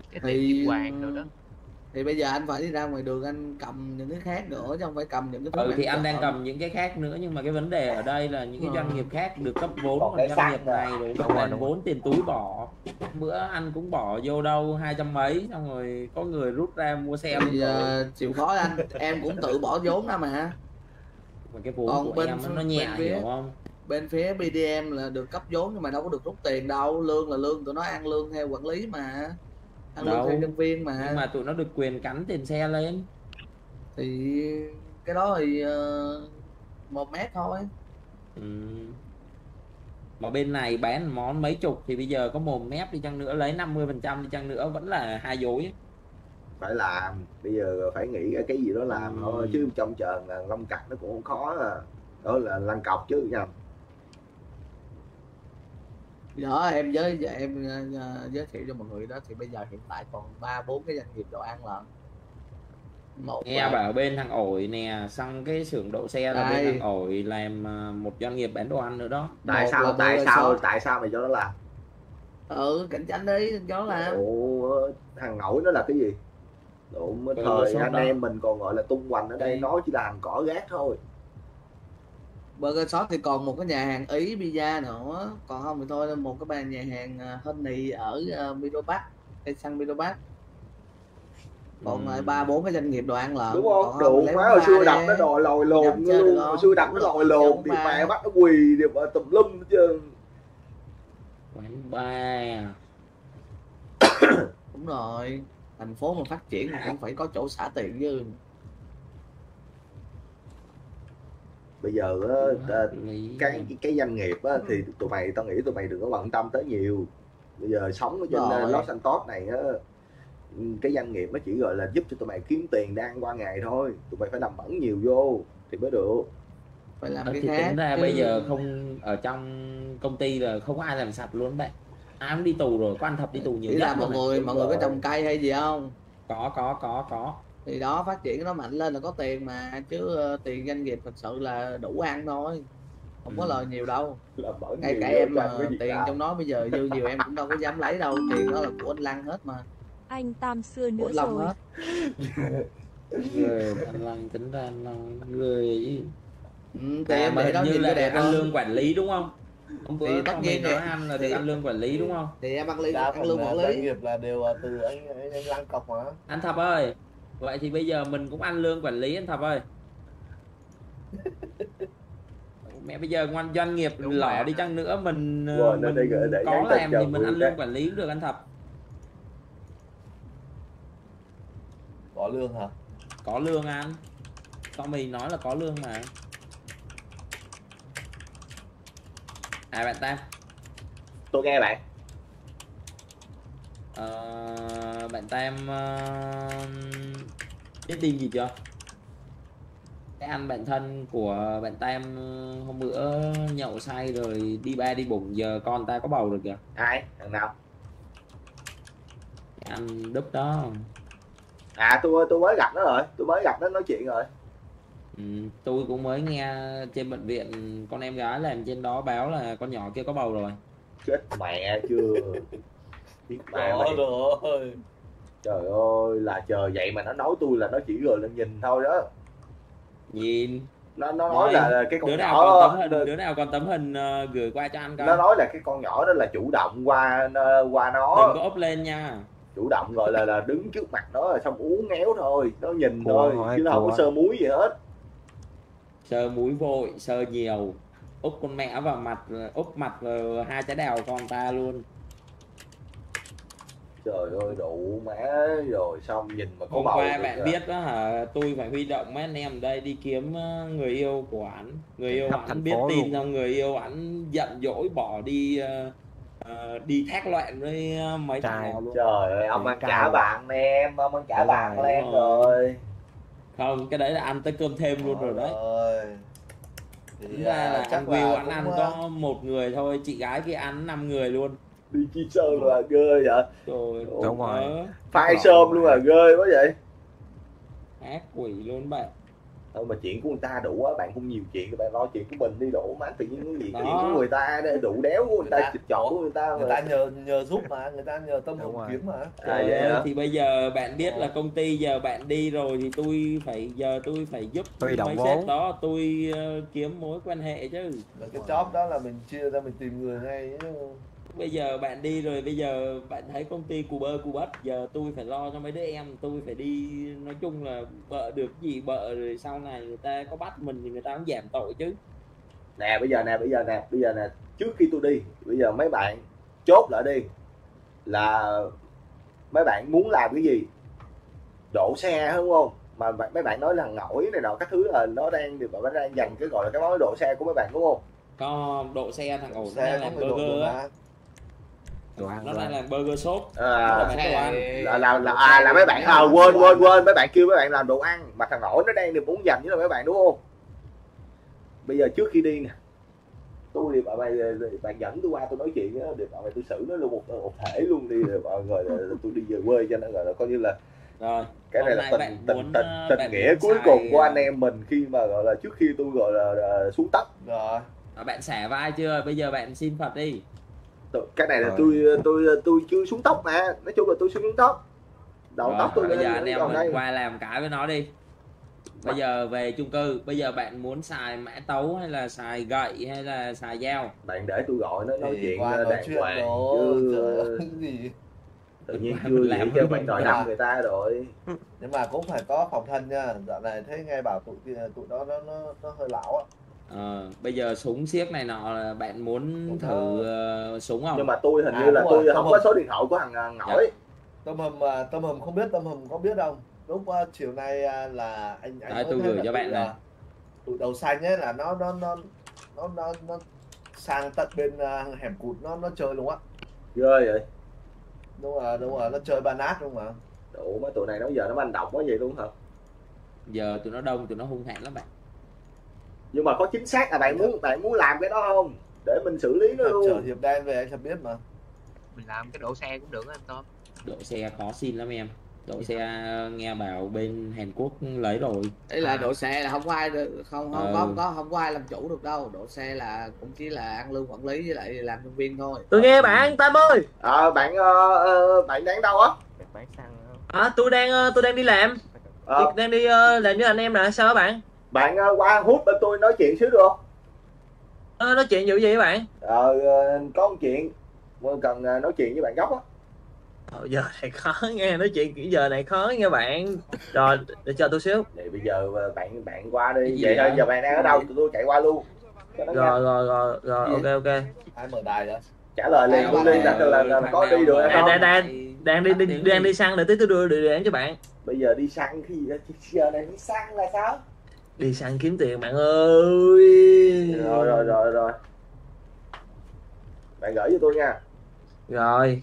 Thì bây giờ anh phải đi ra ngoài đường anh cầm những cái khác nữa chứ không phải cầm những cái thứ thì anh đang cầm những cái khác nữa, nhưng mà cái vấn đề ở đây là những cái doanh nghiệp khác được cấp vốn, còn doanh nghiệp này đúng vốn tiền túi bỏ. Bữa anh cũng bỏ vô đâu 200 mấy, xong rồi có người rút ra mua xe luôn rồi. Chịu khó anh, em cũng tự bỏ vốn ra mà. Mà cái vốn của em nó nhẹ, hiểu không? Bên phía BDM là được cấp vốn nhưng mà đâu có được rút tiền đâu, lương là lương, tụi nó ăn lương theo quản lý mà, ăn lương theo nhân viên mà. Nhưng mà tụi nó được quyền cắn tiền xe lên. Thì cái đó thì 1 mét thôi. Mà bên này bán món mấy chục thì bây giờ có 1 mét đi chăng nữa, lấy 50% đi chăng nữa vẫn là hai dối. Phải làm, bây giờ phải nghĩ cái gì đó làm thôi, chứ trong trời là lông cặt nó cũng không khó à. Đó là lăn cọc chứ nha. Đó em giới thiệu cho mọi người đó, thì bây giờ hiện tại còn 3-4 cái doanh nghiệp đồ ăn lận. Nghe bảo bên thằng Ổi nè, xong cái xưởng đậu xe là bên thằng Ổi làm một doanh nghiệp bán đồ ăn nữa đó. Tại sao mày cho nó làm? Cạnh tranh đi cho nó làm. Thằng Ổi nó là cái gì? Thời anh em mình còn gọi là tung hoành ở đây, nói chỉ làm cỏ gác thôi. Burger Shop thì còn một cái nhà hàng Ý pizza nữa, còn không thì thôi một cái bàn nhà hàng Honey ở Miro Park, cây xăng Miro Park. Còn lại 3-4 cái doanh nghiệp đồ ăn lợn. Đúng không? Đủ má hồi xưa đập nó đòi lòi lồn luôn, hồi xưa đập nó lòi lồn thì mẹ bắt nó quỳ thì tùm lum hết trơn. Quán bar. Đúng rồi, thành phố mà phát triển thì cũng phải có chỗ xả tiền chứ. Bây giờ cái doanh nghiệp á, thì tao nghĩ tụi mày đừng có bận tâm tới nhiều. Bây giờ sống ở trên Los Santos này á, cái doanh nghiệp nó chỉ gọi là giúp cho tụi mày kiếm tiền để ăn qua ngày thôi. Tụi mày phải làm bẩn nhiều vô thì mới được. Phải làm cái thì khác tính ra chứ. bây giờ không ở trong công ty là không có ai làm sạch luôn bạn. Ai cũng đi tù rồi, có anh Thập đi tù nhiều Chỉ nhất là mọi người có trồng cây hay gì không? Có. Thì đó, phát triển nó mạnh lên là có tiền mà, chứ tiền doanh nghiệp thật sự là đủ ăn thôi, không có lời nhiều đâu. Ngay cả em mà tiền trong đó bây giờ dư nhiều em cũng đâu có dám lấy đâu, tiền đó là của anh Lăng hết mà. Anh Tam xưa nữa Long rồi. hết. Người anh Lăng tính ra anh Lăng người Tiền mà để đó hình như nhìn là cái đẹp ăn hơn. lương quản lý đúng không? Hôm bữa Thì tất con nhiên mình nói thì- ăn là được thì- ăn lương quản lý đúng không? Thì em ăn lương quản doanh lý. nghiệp là đều từ anh Lăng cọc mà. Anh Thập ơi, vậy thì bây giờ mình cũng ăn lương quản lý anh Thập ơi. Mẹ bây giờ ngoan doanh nghiệp lỏ đi chăng nữa mình có làm thì mình ăn lương quản lý cũng được anh Thập. Có lương hả? Có lương anh. Con mình nói là có lương mà. Bạn Tam. Tôi nghe bạn. Bạn Tam biết tin gì chưa? Cái anh bạn thân của bạn Tam hôm bữa nhậu say rồi đi ba đi bụng, giờ con ta có bầu được kìa. Ai? Thằng nào? Cái anh Đức đó. À tôi mới gặp nó rồi, tôi mới gặp nó nói chuyện rồi. Tôi cũng mới nghe trên bệnh viện con em gái làm trên đó báo là con nhỏ kia có bầu rồi. Chết mẹ chưa. Biết mẹ mày. Rồi. Trời ơi, là trời vậy mà nó nói tôi là nó chỉ gọi là nhìn thôi đó. Nhìn nó nói là cái con đứa nhỏ nào còn tấm hình, đứa nào còn tấm hình gửi qua cho anh coi. Nó nói là cái con nhỏ đó là chủ động qua nó, đừng có up lên nha. Chủ động gọi là đứng trước mặt nó rồi xong uống ngéo thôi, nó nhìn thôi chứ nó không có sơ muối gì hết. Sơ muối vội, sơ nhiều, úp con mẹ vào mặt, úp mặt vào 2 trái đào con ta luôn. Trời ơi đủ má rồi, xong nhìn mà có hôm bầu. Hôm qua bạn biết đó hả, tôi phải huy động mấy anh em ở đây đi kiếm người yêu của ảnh. Người yêu ảnh biết tin xong người yêu ảnh giận dỗi bỏ đi đi thác loạn với mấy thằng nào luôn. Trời ơi, ông ăn cả bạn em, ông ăn cả bạn lên rồi. Không, cái đấy là ăn tới cơm thêm luôn rồi đấy. Thì ra là chắc anh Will cũng ăn có một người thôi, chị gái kia ăn 5 người luôn. Đi chi sơn là ghê vậy. Rồi đúng rồi. Phai sơm luôn là ghê quá vậy. Ác quỷ luôn bạn. Thôi mà chuyện của người ta đủ á, bạn không nhiều chuyện thì bạn lo chuyện của mình đi đủ má, tự nhiên cái gì chuyện của người ta đủ đéo của người ta chọn của người ta. Người ta nhờ giúp mà, người ta nhờ tâm hồn kiếm mà. Thì bây giờ bạn biết là công ty giờ bạn đi rồi thì tôi phải giúp mấy sếp đó, tôi kiếm mối quan hệ chứ. Cái job đó là mình chia ra mình tìm người ngay chứ. Bây giờ bạn đi rồi, bây giờ bạn thấy công ty cù bơ cù bất, giờ tôi phải lo cho mấy đứa em, tôi phải đi, nói chung là bợ được gì bợ, rồi sau này người ta có bắt mình thì người ta cũng giảm tội chứ. Nè bây giờ nè, trước khi tôi đi, bây giờ mấy bạn chốt lại đi là mấy bạn muốn làm cái gì, đổ xe đúng không? Mà mấy bạn nói là ngỏi này nọ các thứ là nó đang dành cái gọi là cái món độ xe của mấy bạn đúng không? Có độ xe thằng ổn đang làm burger á. Nó đang làm burger shop. Là mấy bạn quên mấy bạn kêu mấy bạn làm đồ ăn mà thằng nổi nó đang được muốn dành với là mấy bạn đúng không? Bây giờ trước khi đi nè, tôi thì bạn dẫn tôi qua tôi nói chuyện á, để bạn tôi xử nó luôn một thể luôn đi rồi tôi đi về quê cho nó gọi là coi như là rồi. Cái này là tình nghĩa cuối cùng của anh em mình khi mà gọi là trước khi tôi gọi là xuống tóc rồi. Bạn xả vai chưa? Bây giờ bạn xin Phật đi. Cái này là tôi chưa xuống tóc mà, nói chung là tôi xuống tóc. Đầu tóc tôi bây giờ anh em mình qua làm cái với nó đi. Bây giờ về chung cư, bây giờ bạn muốn xài mã tấu hay là xài gậy hay là xài dao? Bạn để tôi gọi nó nói chuyện đàng hoàng chứ gì. Tự nhiên chưa làm cho bạn đòi đâm người ta rồi. Nhưng mà cũng phải có phòng thân nha. Dạo này thấy nghe bảo tụi đó nó hơi lão á. Bây giờ súng xiếc này nọ là bạn muốn thử súng không? Nhưng mà tôi hình như là tôi không có số điện thoại của thằng Ngỏi. Tâm Hầm không biết, Tâm Hầm có biết không? Lúc chiều nay là anh tôi gửi cho bạn này. tụi đầu xanh ấy là nó sang tận bên hẻm cụt nó chơi luôn á. Ghê vậy. Đúng rồi, nó chơi ban át luôn mà. Ủa mấy tụi này nó giờ nó manh động quá vậy luôn hả? Giờ tụi nó đông, tụi nó hung hãn lắm bạn. Nhưng mà có chính xác là bạn muốn làm cái đó không? Để mình xử lý nó luôn. Chờ hiệp đen về anh sẽ biết mà. Mình làm cái đổ xe cũng được anh Tom. Đổ xe khó xin lắm em. Đổ xe nghe bảo bên Hàn Quốc lấy rồi. Đấy là đổ xe là không có ai được, không có ai làm chủ được đâu. Đổ xe là cũng chỉ là ăn lương quản lý với lại làm nhân viên thôi. Tôi nghe bạn Tam ơi. Bạn đang đâu á? Tôi đang đi làm. Đang đi làm với anh em nè, sao hả bạn? Bạn qua hút bên tôi nói chuyện xíu được không? Nói chuyện vụ gì vậy bạn? Có một chuyện cần nói chuyện với bạn gốc á. Giờ này khó nghe, nói chuyện giờ này khó nghe bạn. Rồi, để chờ tôi xíu. Vậy bây giờ bạn qua đi. Vậy thôi, giờ bạn đang ở đâu? Tụi tôi chạy qua luôn. Rồi, ok. Ai mở đài vậy? Trả lời liền luôn đi, là có đi được hay không? Đang đi săn để tí tôi đưa địa điểm cho bạn. Bây giờ đi săn cái gì đó? Giờ này đi săn là sao? Đi săn kiếm tiền bạn ơi. Rồi. Bạn gửi cho tôi nha. Rồi.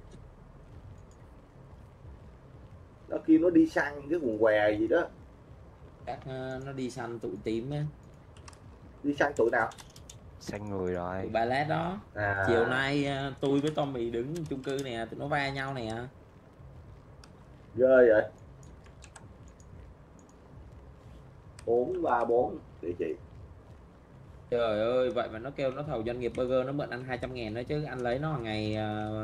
Nó kêu nó đi săn cái quần què gì đó. Chắc nó đi săn tụi tím á. Đi săn tụi nào? Săn người rồi. Tụi ba lát đó. Chiều nay tôi với Tommy đứng chung cư nè, tụi nó va nhau nè. Ghê vậy. 434 địa chỉ. Trời ơi, vậy mà nó kêu nó thầu doanh nghiệp burger, nó mượn anh 200.000 đó chứ anh lấy nó ngày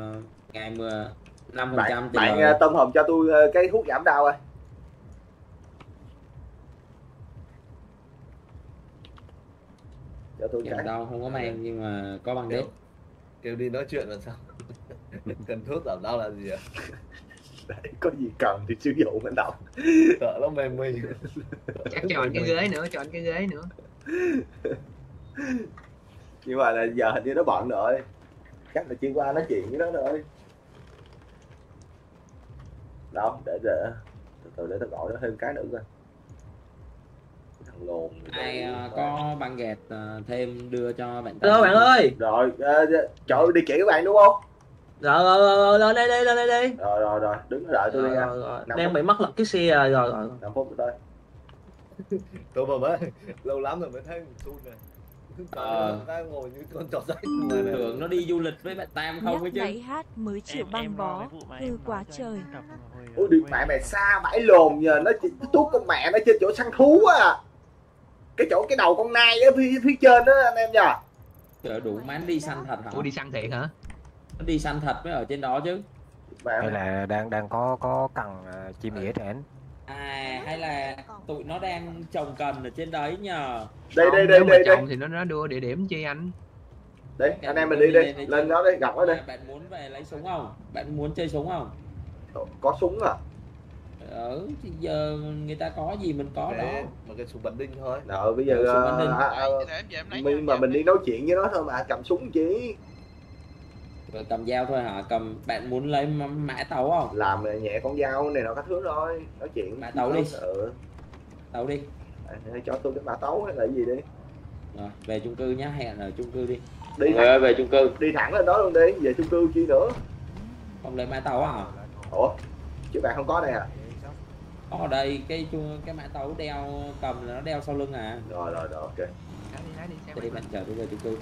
5% tiền Bạn lời. tôm hùm cho tôi cái thuốc giảm đau ơi. Cho tôi Giảm đau không có mang nhưng mà có băng đét. Kêu đi nói chuyện là sao? Cần thuốc giảm đau là gì ạ? Đấy, có gì cần thì sử dụng anh Đồng. Sợ nó mềm mình. Chắc chọn cái ghế nữa, Nhưng mà là giờ hình như nó bận rồi. Chắc là chưa qua nói chuyện với nó rồi. Đâu, để từ để tao gọi nó thêm cái nữa coi. Thằng lồn. Ai có băng ghẹt thêm đưa cho bạn. Được bạn ơi. Rồi, trời đi chỉ các bạn đúng không? Rồi, lên đây đi. Rồi, đứng đợi tôi đi nha. Đang bị mất lật cái xe rồi. 5 phút nữa thôi. Tôi mà mới lâu lắm rồi mới thấy mình Sun này. Ta ngồi như con chó dây. Tưởng nó đi du lịch với bạn Tam không ấy chứ. Nhắc nãy hát mới chịu băng bó, hư quá trời. Ôi đi mẹ xa bãi lồn giờ nó tuốt con mẹ nó trên chỗ săn thú á. Cái đầu con nai ở phía trên đó anh em nha. Trời đủ mán đi săn thật hả? Ủa đi săn thiệt hả? Nó đi săn thật mới ở trên đó chứ. Hay là đang có cần chim nghĩa trên. Hay là tụi nó đang trồng cần ở trên đấy nhờ. Đây. Trồng thì nó đưa địa điểm chi anh. Đấy, anh em mình đi lên đó đi, gặp nó đi. Bạn muốn về lấy súng không? Bạn muốn chơi súng không? Có súng à? Thì giờ người ta có gì mình có đó. Mà cái súng bắn đinh thôi. Rồi bây giờ mà mình đi nói chuyện với nó thôi mà cầm súng chứ. Rồi cầm dao thôi hả? Bạn muốn lấy mã tấu không? Làm nhẹ con dao này nó các thứ thôi. Nói chuyện mã tấu đi. Tấu đi. Cho tôi cái mã tấu hay là gì đi. Rồi, về chung cư nhá, hẹn ở chung cư đi. Về chung cư. Đi thẳng lên đó luôn đi, về chung cư chi nữa. Không lấy mã tấu à? Ủa? Chứ bạn không có đây à? Có ở đây, cái mã tấu đeo cầm là nó đeo sau lưng à. Rồi, ok. Đi bạn chờ tôi về chung cư.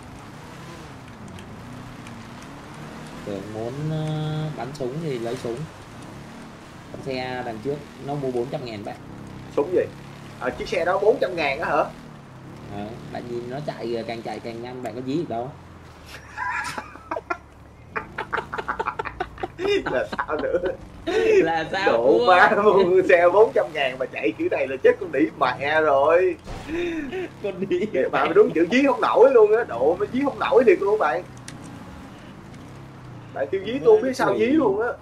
Tưởng muốn bắn súng thì lấy súng. Con xe đằng trước nó mua 400.000 bạn. Súng gì? Chiếc xe đó 400.000 á hả? Bạn nhìn nó càng chạy càng nhanh, bạn có dí gì đâu. Là sao nữa? Là sao? Độ má mua xe 400.000 mà chạy kiểu này là chết con đĩ mẹ rồi. Con đĩ bạn đúng chữ dí không nổi luôn á. Độ nó dí không nổi thiệt luôn bạn. Bạn tiêu dí tôi biết sao dí luôn á.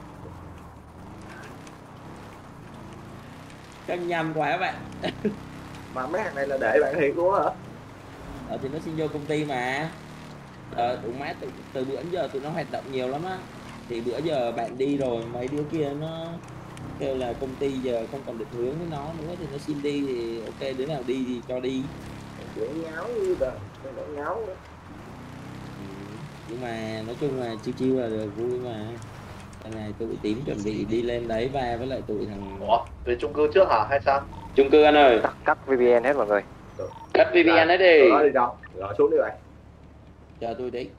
Căng nhầm quá bạn. Mà mấy hàng này là để bạn thiệt luôn hả? Thì nó xin vô công ty mà. Đúng má từ bữa đến giờ tụi nó hoạt động nhiều lắm á. Thì bữa giờ bạn đi rồi mấy đứa kia nó kêu là công ty giờ không còn định hướng với nó nữa thì nó xin đi thì ok, đứa nào đi thì cho đi. Dễ ngáo như ta, nó ngáo nữa. Nhưng mà nói chung là chiêu là được, vui mà. Cái này tụi tím chuẩn bị đi lên đấy va với lại tụi thằng. Ủa, về chung cư trước hả hay sao? Chung cư anh ơi. Cắt VPN hết mọi người. Cắt VPN hết đi. Nó đi đâu? Rồi xuống đi bạn. Chờ tôi đi.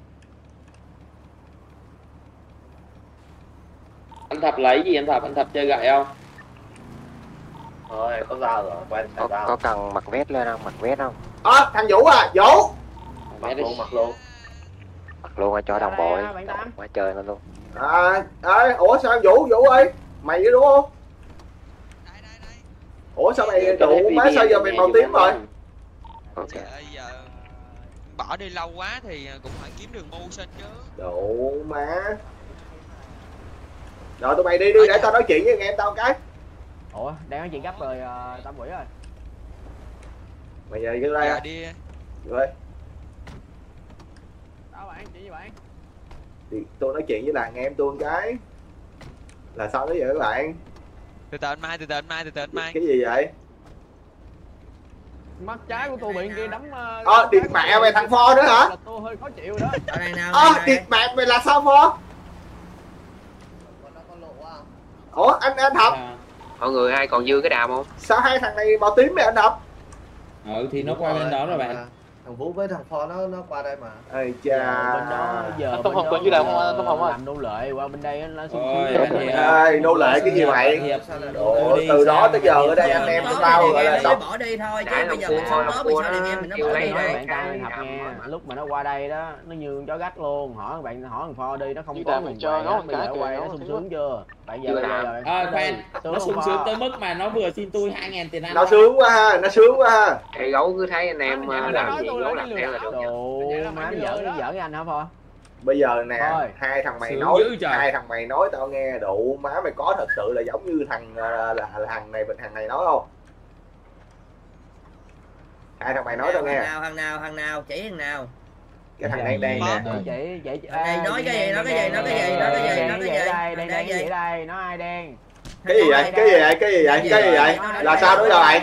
Anh Thập lấy gì anh Thập chơi gậy không? Thôi, có ra rồi, quen xảy ra. Có cần mặc vest lên không? Mặc vest không? Thằng Vũ à, Vũ. Mặc luôn. Mặc luôn cho đồng bộ đi. Quá trời lên luôn. Ủa sao Vũ ơi? Mày vậy đúng không? Ủa sao mày đủ má sao giờ mày màu tím rồi? Trời ơi, giờ bỏ đi lâu quá thì cũng phải kiếm đường mưu sinh chứ. Đủ má. Rồi tụi mày đi để tao nói chuyện với anh em tao cái. Ủa, đang nói chuyện gấp rồi, Tâm Quỷ rồi. Mày về cái đây. Đi. Rồi. Sao bạn, chuyện gì bạn? Thì tôi nói chuyện với là anh em tôi một cái. Là sao đó vậy các bạn? Từ từ anh Mai. Cái gì vậy? Mắt trái của tôi bị kia đấm. Điệt mẹ mày thằng Pho nữa hả? Là tôi hơi khó chịu đó. Điệt mẹ mày là sao Pho? Ủa anh Thập. Mọi người ai còn dư cái đàm không? Sao hai thằng này màu tím mày anh Thập? Thì nó qua bên đó rồi bạn. Thằng Vũ với thằng Pho nó qua đây mà. Ây cha. Bên đó giờ Tông Hồng còn dư đàm không? Tông Hồng ơi. Làm nô lệ qua bên đây nó Ê, nô lệ cái gì mày? Từ đó tới giờ ở đây anh em của tao gọi là độc. Bỏ đi thôi chứ bây giờ mình không có bây giờ anh em mình nó bỏ đi bạn rồi. trai Thập nghe, lúc mà nó qua đây đó nó như chó gắt luôn. Hỏi thằng Pho đi nó không có mình chơi nó bây giờ quay nó sung sướng chưa? Tại giờ khoan, nó sung sướng tới mức mà nó vừa xin tôi 2.000 tiền ăn. Nó sướng quá ha. Thì gấu cứ thấy anh em làm gì gấu làm theo là được. Đồ má giỡn với anh hả Pho? Bây giờ nè, hai thằng mày nói tao nghe đủ má mày có thật sự là giống như thằng thằng này nói không? Hai thằng mày nói tao nghe. Thằng nào chỉ thằng nào? Cái thằng đen nè. Đây nói cái gì? Đây nó ai đen? Cái gì vậy? Là sao nữa rồi?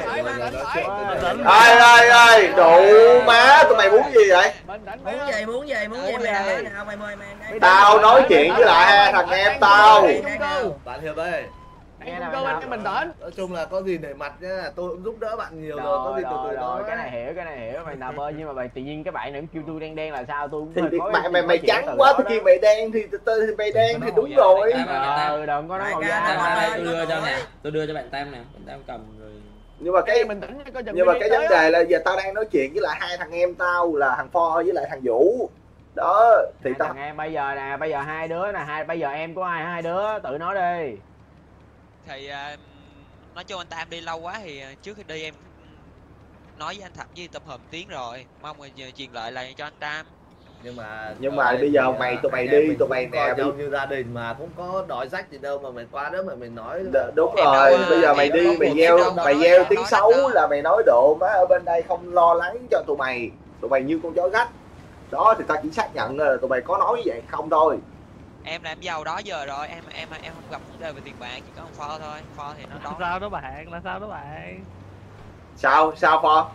Ê, đủ má, tụi mày muốn gì vậy? Muốn gì mày nào mày. Tao nói chuyện với lại hai thằng em tao. Bạn Hiệp ơi. Nghe nào anh bình tĩnh. Nói chung là có gì để mặt nhá, tôi cũng giúp đỡ bạn nhiều rồi, có gì từ từ nói. Cái này hiểu mày nằm ơi, nhưng mà mày tự nhiên cái bạn này kêu tôi đen là sao tôi thì mày trắng quá, tôi kêu mày đen thì mày đen thì đúng rồi. Đừng có nói màu da. Tôi đưa cho bạn Tam nè, bạn Tam cầm rồi. Nhưng mà cái vấn đề là giờ tao đang nói chuyện với lại hai thằng em tao là thằng Pho với lại thằng Vũ. Đó thì tao thằng em bây giờ hai đứa nè, bây giờ em của hai đứa tự nói đi. Thì nói chung anh Tam đi lâu quá thì trước khi đi em nói với anh Thập với Tâm Hồng tiếng rồi, mong là truyền lại là cho anh Tam. Nhưng mà bây giờ tụi mày đi, tụi mày nè nhau như gia đình mà cũng có đòi rách gì đâu mà mày qua đó mà mày nói. Đúng rồi, bây giờ mày đi mày gieo tiếng xấu là mày nói độ má ở bên đây không lo lắng cho tụi mày như con chó gắt. Đó thì tao chỉ xác nhận là tụi mày có nói như vậy không thôi. Em làm giàu đó giờ rồi, em không gặp vấn đề về tiền bạc, chỉ có ông Pho thôi. Pho thì nó đó. Sao đó bạn? Sao Pho?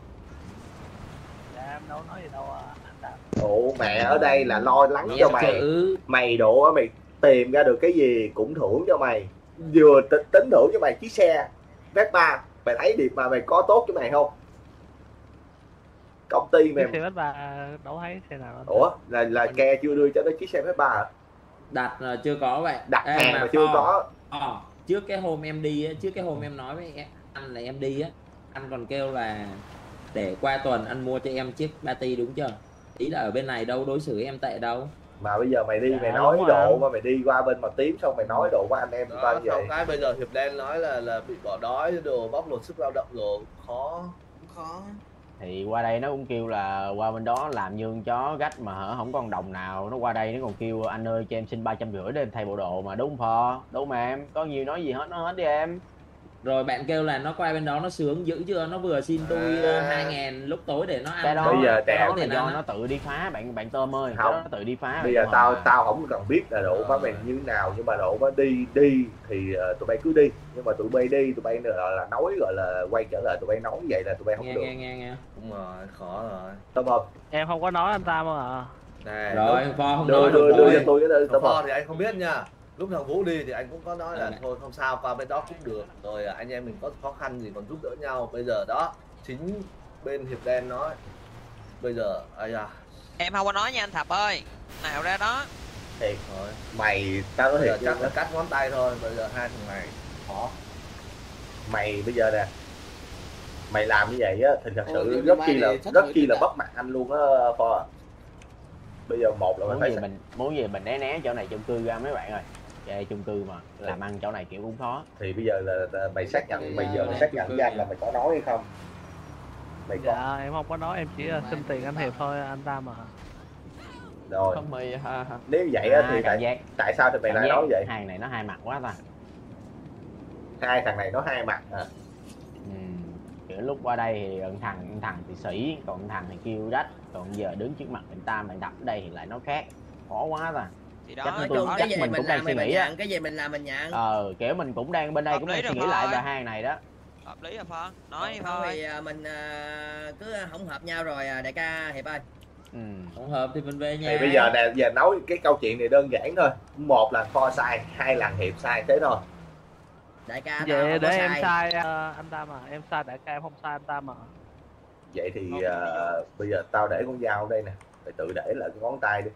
Dạ em đâu nói gì đâu à. Ủa mẹ ở đây là lo lắng cho mày. Mày độ mày tìm ra được cái gì cũng thưởng cho mày. Vừa tính thưởng cho mày chiếc xe Vespa. Mày thấy điệp mà mày có tốt cho mày không? Công ty mày xe Vespa đâu thấy xe nào. Ủa là Ke chưa đưa cho nó chiếc xe Vespa hả? Đặt là chưa có vậy. Đặt hàng mà chưa có. Trước cái hôm em đi á, trước cái hôm em nói với anh là em đi á, anh còn kêu là để qua tuần anh mua cho em chiếc Bati đúng chưa? Ý là ở bên này đâu đối xử em tệ đâu. Mà bây giờ mày đi mày nói độ mà mày đi qua bên màu tím xong mày nói độ của anh em tụi tao như vậy. Cái bây giờ Hiệp Đen nói là bị bỏ đói đồ, bóc lột sức lao động rồi, khó. Thì qua đây nó cũng kêu là qua bên đó làm như con chó gách mà không còn đồng nào, nó qua đây nó còn kêu anh ơi cho em xin 350 để em thay bộ đồ mà, đúng không Pho? Đúng mà em, có nhiều nói gì hết nó hết đi em. Rồi bạn kêu là nó qua bên đó nó sướng dữ chưa, nó vừa xin tôi 2.000 lúc tối để nó ăn. Cái đó, bây giờ cái đó tiền là do nó tự đi phá bạn Tôm ơi, không, cái đó nó tự đi phá. bây giờ tao không cần biết là độ má mày như thế nào, nhưng mà độ má đi thì tụi bay cứ đi, nhưng mà tụi bay đi tụi bay là nói gọi là quay trở lại tụi bay nói vậy là tụi bay không được. Nghe đúng rồi, khó rồi. Tôm không? Em không có nói anh Tam à. Này, rồi Pho không đưa nói đưa cho tôi cái Tôm Pho thì anh không biết nha. Lúc thằng Vũ đi thì anh cũng có nói là thôi không sao, qua bên đó cũng được, rồi anh em mình có khó khăn gì còn giúp đỡ nhau. Bây giờ đó chính bên Hiệp Đen nói bây giờ ai à, em không có nói nha anh Thập ơi, nào ra đó thiệt rồi mày, tao nói thiệt chắc là cắt ngón tay thôi. Bây giờ hai thằng này khó. Mày bây giờ nè, mày làm như vậy á thì thật sự rất chi là bất mặt anh luôn á Pho. Bây giờ một là muốn gì mình né chỗ này chung cư ra mấy bạn ơi. Về chung cư mà làm ăn chỗ này kiểu cũng khó. Thì bây giờ là mày xác nhận, bây giờ mày xác nhận với anh là mày có nói hay không? Mày có... Dạ em không có nói, em chỉ xin tiền anh Hiệp thôi anh Tam à. Rồi Không mày nếu vậy á thì tại sao thì mày lại nói vậy? Hàng này nó hai mặt quá ta. Hai thằng này nó hai mặt à? Kiểu lúc qua đây thì thằng thì sĩ, còn thằng thì kêu đất, còn giờ đứng trước mặt mình Tam mình đập ở đây thì lại nó khác, khó quá ta. Thì đó, nói chung cái gì mình làm mình nhận, cái gì mình làm mình nhận. Kiểu mình cũng đang bên đây cũng đang suy nghĩ lại về hàng này đó. Hợp lý rồi Pho, nói thôi thì mình cứ không hợp nhau rồi đại ca Hiệp ơi. Không hợp thì mình về nhà. Thì bây giờ nè, giờ nói cái câu chuyện này đơn giản thôi. Một là Pho sai, hai là Hiệp sai, thế thôi. Đại ca vậy để em sai anh Tam à, em sai đại ca, em không sai anh Tam à. Vậy thì bây giờ tao để con dao đây nè, mày tự để lại cái ngón tay đi.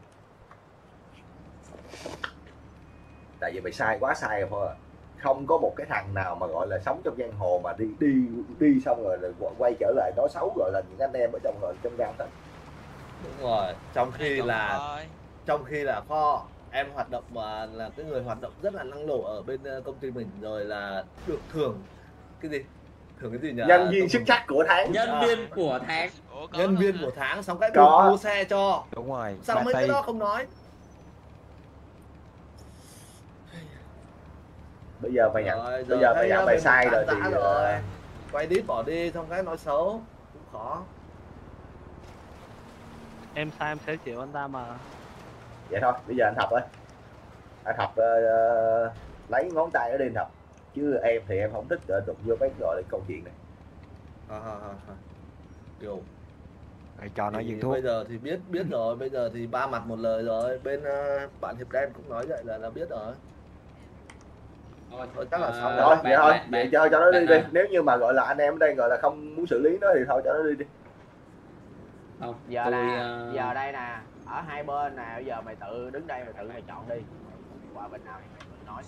Tại vì mày sai quá sai rồi thôi. Không có một cái thằng nào mà gọi là sống trong giang hồ mà đi xong rồi là quay trở lại nói xấu gọi là những anh em ở trong gang hết. Đúng rồi, trong khi là Pho em hoạt động mà là cái người hoạt động rất là năng nổ ở bên công ty mình, rồi là được thưởng cái gì? Thưởng cái gì nhỉ? Nhân viên xuất sắc của tháng. Nhân viên của tháng. Nhân viên của tháng, xong cái được mua xe cho. Đúng rồi. Sao mấy cái đó không nói? Bây giờ mày nhận, bây giờ mày nhận mày sai rồi thì quay đít bỏ đi, xong cái nói xấu cũng khó. Em sai em sẽ chịu anh Tam mà. Vậy thôi, bây giờ anh Thập ơi, anh Thập lấy ngón tay ở đây anh Thập, chứ em thì em không thích đụng vô mấy gọi là câu chuyện này. Điều cho nó dừng thuốc. Bây giờ thì biết rồi, bây giờ thì ba mặt một lời rồi, bên bạn Hiệp Đen cũng nói vậy là biết rồi. Thôi chắc là xong rồi. Vậy thôi, vậy cho nó đi đi. Nếu như mà gọi là anh em ở đây gọi là không muốn xử lý nó thì thôi cho nó đi đi. Không, giờ giờ đây nè, ở hai bên nè, bây giờ mày tự đứng đây mày tự mày chọn đi. Qua bên nào thì mày nói.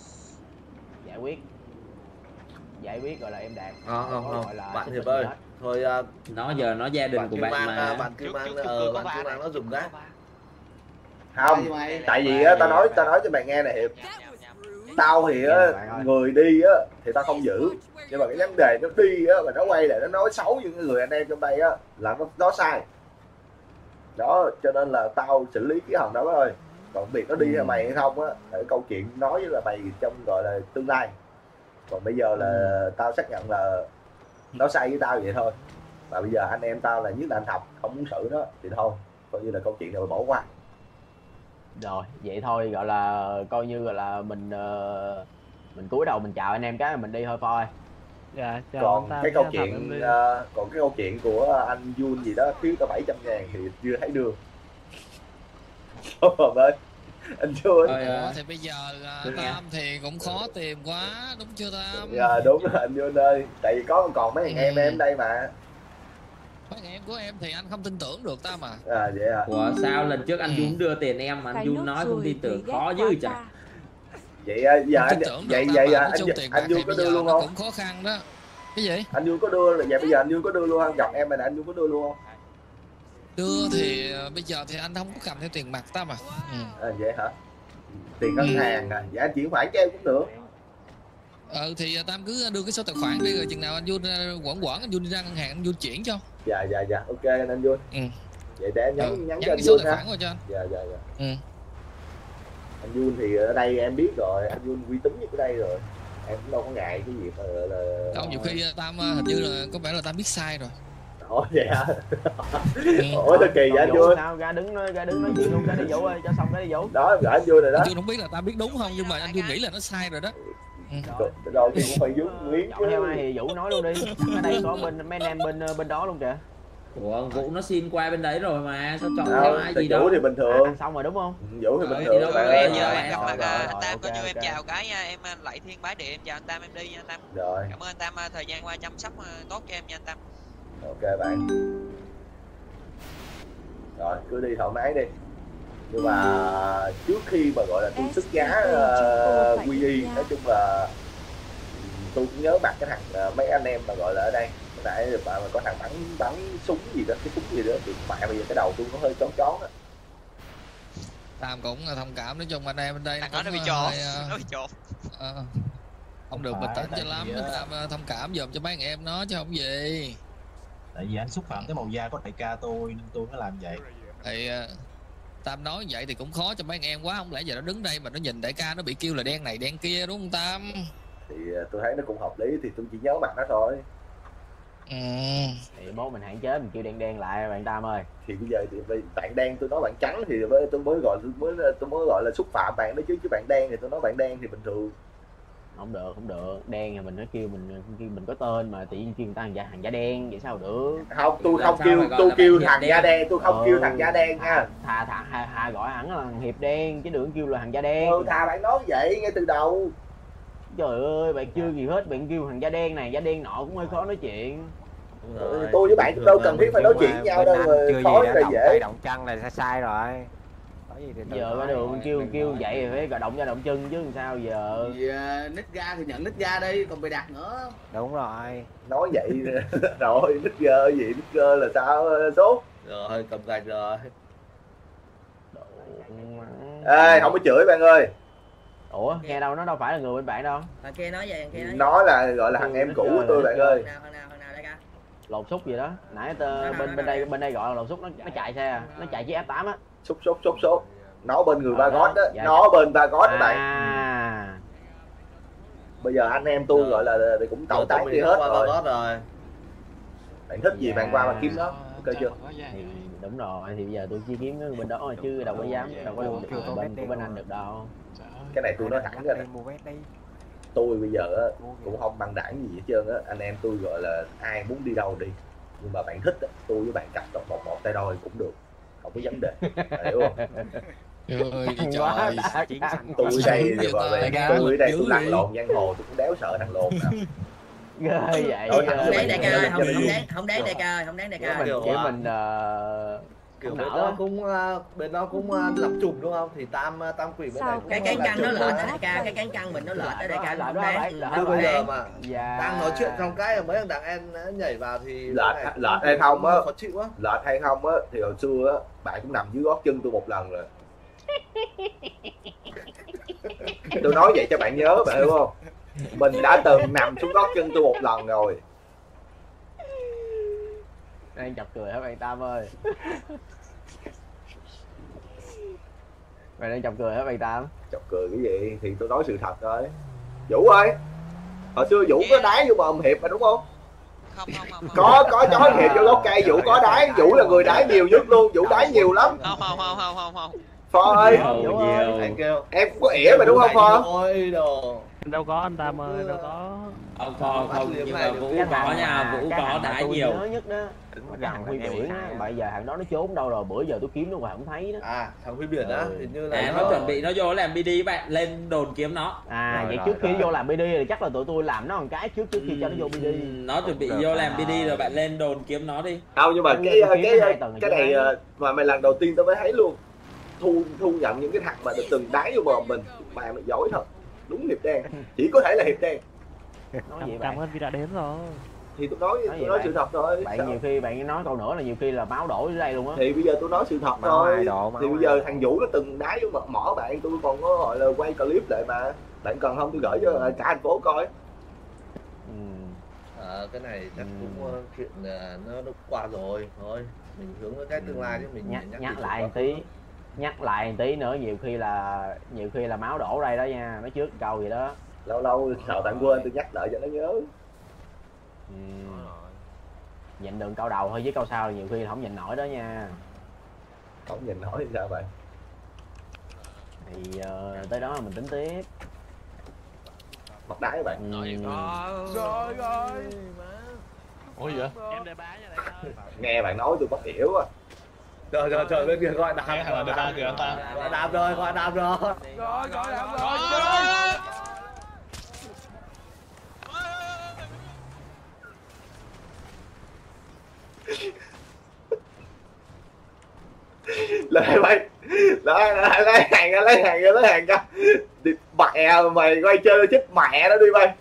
Giải quyết gọi là em đạt. Không, bạn Hiệp ơi. Thôi nó giờ nó gia đình của bạn mà. Bạn cứ mang nó dùng cái. Không, tại vì á tao nói cho mày nghe nè Hiệp. Tao thì á người đi á thì tao không giữ, nhưng mà cái vấn đề nó đi á mà nó quay lại nó nói xấu những người anh em trong đây á là nó sai đó, cho nên là tao xử lý cái thằng đó thôi. Còn việc nó đi theo mày hay không á là cái câu chuyện nói với là mày trong gọi là tương lai. Còn bây giờ là tao xác nhận là nó sai với tao vậy thôi, và bây giờ anh em tao là nhất là anh Thập không muốn xử nó thì thôi, coi như là câu chuyện này bỏ qua. Rồi vậy thôi, gọi là coi như gọi là mình cúi đầu mình chào anh em cái mình đi thôi Pho ơi. Dạ, còn cái câu chuyện còn cái câu chuyện của anh Jun gì đó thiếu tao 700.000 thì chưa thấy đưa. Bên anh Jun thì bây giờ Tam thì cũng khó tìm quá đúng chưa Tam? Dạ đúng rồi anh Jun ơi, tại vì còn mấy thằng em đây mà. Mấy em của em thì anh không tin tưởng được Tam à. Vậy à. Ủa sao lần trước anh Jun đưa tiền em mà anh Jun nói không tin tưởng, khó dữ chả. Vậy giờ anh Jun có đưa luôn không? Cũng khó khăn đó. Cái gì? Anh Jun có đưa là vậy, bây giờ anh Jun có đưa luôn không? Gặp em mà anh Jun có đưa luôn không? Đưa thì bây giờ thì anh không có cầm theo tiền mặt Tam à. Vậy hả? Tiền ngân hàng à? Dạ anh chuyển khoản cho em cũng được. Thì Tam cứ đưa cái số tài khoản đi, rồi chừng nào anh Jun quẩn anh Jun đi ra ngân hàng anh Jun chuyển cho. Dạ ok anh Jun. Vậy để em nhắn cho anh số Jun tài khoản qua cho anh. Dạ. Anh Jun thì ở đây em biết rồi, anh Jun uy tín nhất ở đây rồi. em cũng đâu có ngại cái việc là đâu nhiều khi Tam hình như là có vẻ là Tam biết sai rồi. Ủa vậy hả? Ủa sao kỳ vậy anh vui? Sao ra đứng nói chuyện luôn, ra đi Vũ ơi, cho xong cái đi Vũ. Đó, gửi anh vui rồi đó. Tôi không biết là Tam biết đúng không, nhưng mà anh vui nghĩ là nó sai rồi đó. Rồi thì cũng phải vướng nguyên chứ. Theo ai thì Vũ nói luôn đi. Ở đây có bên mấy anh em bên đó luôn kìa. Ủa, Vũ nó xin qua bên đấy rồi mà, sao chọn theo ai gì đâu. Vũ thì bình thường. Xong rồi đúng không? Vũ thì bình thường. Bây giờ em gặp mặt anh Tam, coi như em chào cái nha, em lại thiên bái địa em chào anh Tam, em đi nha anh Tam. Rồi. Cảm ơn anh Tam thời gian qua chăm sóc tốt cho em nha anh Tam. Ok bạn. Rồi cứ đi thoải mái đi. Nhưng mà trước khi mà gọi là tôi xuất giá quy y, nói chung là tôi cũng nhớ mặt cái thằng mấy anh em mà gọi là ở đây hồi nãy mà có thằng bắn súng gì đó, cái súng gì đó thì mẹ bây giờ cái đầu tôi nó hơi chón chón á. Tam cũng thông cảm, nói chung anh em bên đây nó bị trộn, nó bị trộn. Không được bình tĩnh cho lắm, Tam thông cảm dùm cho mấy anh em nó chứ không gì. Tại vì anh xúc phạm tới màu da của đại ca tôi nên tôi mới làm vậy. Thì Tam nói vậy thì cũng khó cho mấy anh em quá, không lẽ giờ nó đứng đây mà nó nhìn đại ca nó bị kêu là đen này đen kia, đúng không Tam? Thì tôi thấy nó cũng hợp lý, thì tôi chỉ nhớ mặt nó thôi. Thì bố mình hạn chế mình kêu đen lại bạn Tam ơi. Thì bây giờ thì bạn đen tôi nói bạn trắng thì tôi mới gọi là xúc phạm bạn đó chứ bạn đen thì tôi nói bạn đen thì bình thường. Không được, đen thì mình nói kêu mình có tên mà tự nhiên kêu người ta hàng da đen vậy sao được. Không, tôi kêu thằng da đen, tôi không kêu thằng da đen nha. Thà gọi hẳn là hiệp đen chứ đừng kêu là hàng da đen. Thà bạn nói vậy ngay từ đầu. Trời ơi, bạn chưa gì hết, bạn kêu hàng da đen này, da đen nọ cũng hơi khó nói chuyện. Tôi với bạn đâu cần thiết phải nói chuyện với nhau đâu, khó là dễ. Động chân là sai rồi. Giờ cái đường kêu vậy thì phải động ra động chân chứ làm sao giờ. Nít ga thì nhận nít ga đi, còn bày đặt nữa. Đúng rồi. Nói vậy rồi, nít gơ gì, nít gơ là sao số. Rồi, cầm gạch rồi. Ê, không có chửi bạn ơi. Ủa, nghe đâu, nó đâu phải là người bên bạn đâu. Thằng kia nói vậy, thằng kia nói. Nó là gọi là thằng em cũ của tôi bạn ơi. Thằng nào đây ca? Lột xúc gì đó. Nãy bên đây gọi là lột xúc, nó chạy xe, nó chạy chiếc F8 á. Xúc. Nó bên người Ba Gót đó, nó bên Ba Gót đó bạn. Bây giờ anh em tôi gọi là cũng tẩu tán đi hết rồi. Bạn thích gì bạn qua mà kiếm nó, ok chưa? Thì đúng rồi, thì bây giờ tôi chỉ kiếm bên đó chứ đâu có dám, đâu có bên anh được đâu. Cái này tôi nói thẳng ra nè. Tôi bây giờ cũng không băng đảng gì hết trơn á, anh em tôi gọi là ai muốn đi đâu đi. Nhưng mà bạn thích á, tôi với bạn cặp một tay đôi cũng được, không có vấn đề, hiểu không? Tôi đây thì tôi đây tôi lăn lộn giang hồ, tôi cũng đéo sợ thằng lộn nào. Ghê vậy. Không đáng đại ca ơi, không đáng đại ca ơi, không đáng đại ca ơi. Kiểu mình kiểu bên đó cũng làm chùm đúng không? Thì tam quỷ bên này cũng cái cán căng nó lệch đại ca, cái cán căng mình nó lệch ở đại ca, không đáng. Chứ bây giờ mà đang nói chuyện trong cái mấy thằng đàn em nhảy vào thì lệch hay không á, lệch hay không á thì hồi xưa á bạn cũng nằm dưới gót chân tôi một lần rồi. Tôi nói vậy cho bạn nhớ, bạn hiểu không? Mình đã từng nằm xuống gót chân tôi một lần rồi. Đang chọc cười hả bạn Tam ơi? Mày đang chọc cười hả bạn Tam? Chọc cười cái gì? Thì tôi nói sự thật thôi. Vũ ơi, hồi xưa Vũ có đá vô bờ Hiệp mà đúng không? Không. Có chó Hiệp vô gốc cây, Vũ có đá, Vũ là người đá nhiều nhất luôn, Vũ đá nhiều lắm. Không. Phò ơi, em cũng có ỉa mà đúng không Phò? Đâu có anh Tam ơi, đâu có. Không, nhưng mà Vũ có nha, Vũ có đá nhiều. Nhớ nhất đó, cái thằng Huy Biển á, bây giờ thằng đó nó trốn đâu rồi, bữa giờ tôi kiếm nó mà không thấy đó. Thằng Huy Biển á, hình như là nó chuẩn bị nó vô làm BD bạn, lên đồn kiếm nó. Vậy trước khi vô làm BD thì chắc là tụi tôi làm nó một cái trước khi cho nó vô BD. Nó chuẩn bị vô làm BD rồi bạn lên đồn kiếm nó đi. Không, nhưng mà cái này mà mày lần đầu tiên tao mới thấy luôn. Thu nhận những cái thằng mà từng đá vô bờ mình, mày giỏi thật. Đúng hiệp đen, chỉ có thể là hiệp đen. Cảm ơn vì đã đến rồi. Thì tôi nói sự thật thôi. Bạn nhiều khi bạn nói câu nữa là nhiều khi là máu đổ ở đây luôn á. Thì bây giờ tôi nói sự thật thôi. Thì bây giờ thằng Vũ nó từng đá vô mỏ bạn, tôi còn có gọi là quay clip lại mà. Bạn cần không tôi gửi cho cả thành phố coi. Cái này chắc cũng chuyện nó qua rồi thôi. Mình hướng tới cái tương lai chứ mình nhắc lại một tí nữa, nhiều khi là máu đổ đây đó nha, nói trước câu vậy đó. Lâu lâu sợ bạn quên tôi nhắc lại cho nó nhớ. Nhịn đường câu đầu thôi, với câu sau nhiều khi không nhịn nổi đó nha. Không nhìn nổi thì sao bạn? Thì tới đó mình tính tiếp. Mặt đá các bạn. Rồi. Ủa vậy? Em đề bá nha đại ơi. Nghe bạn nói tôi bắt hiểu á. Trời bên kia gọi đạp. Nghe thằng là ba kìa anh ta. Gọi đạp rồi, gọi đạp rồi. Rồi đạp rồi. Lại mày lấy hàng cho mẹ mày quay chơi chết mẹ nó đi mày.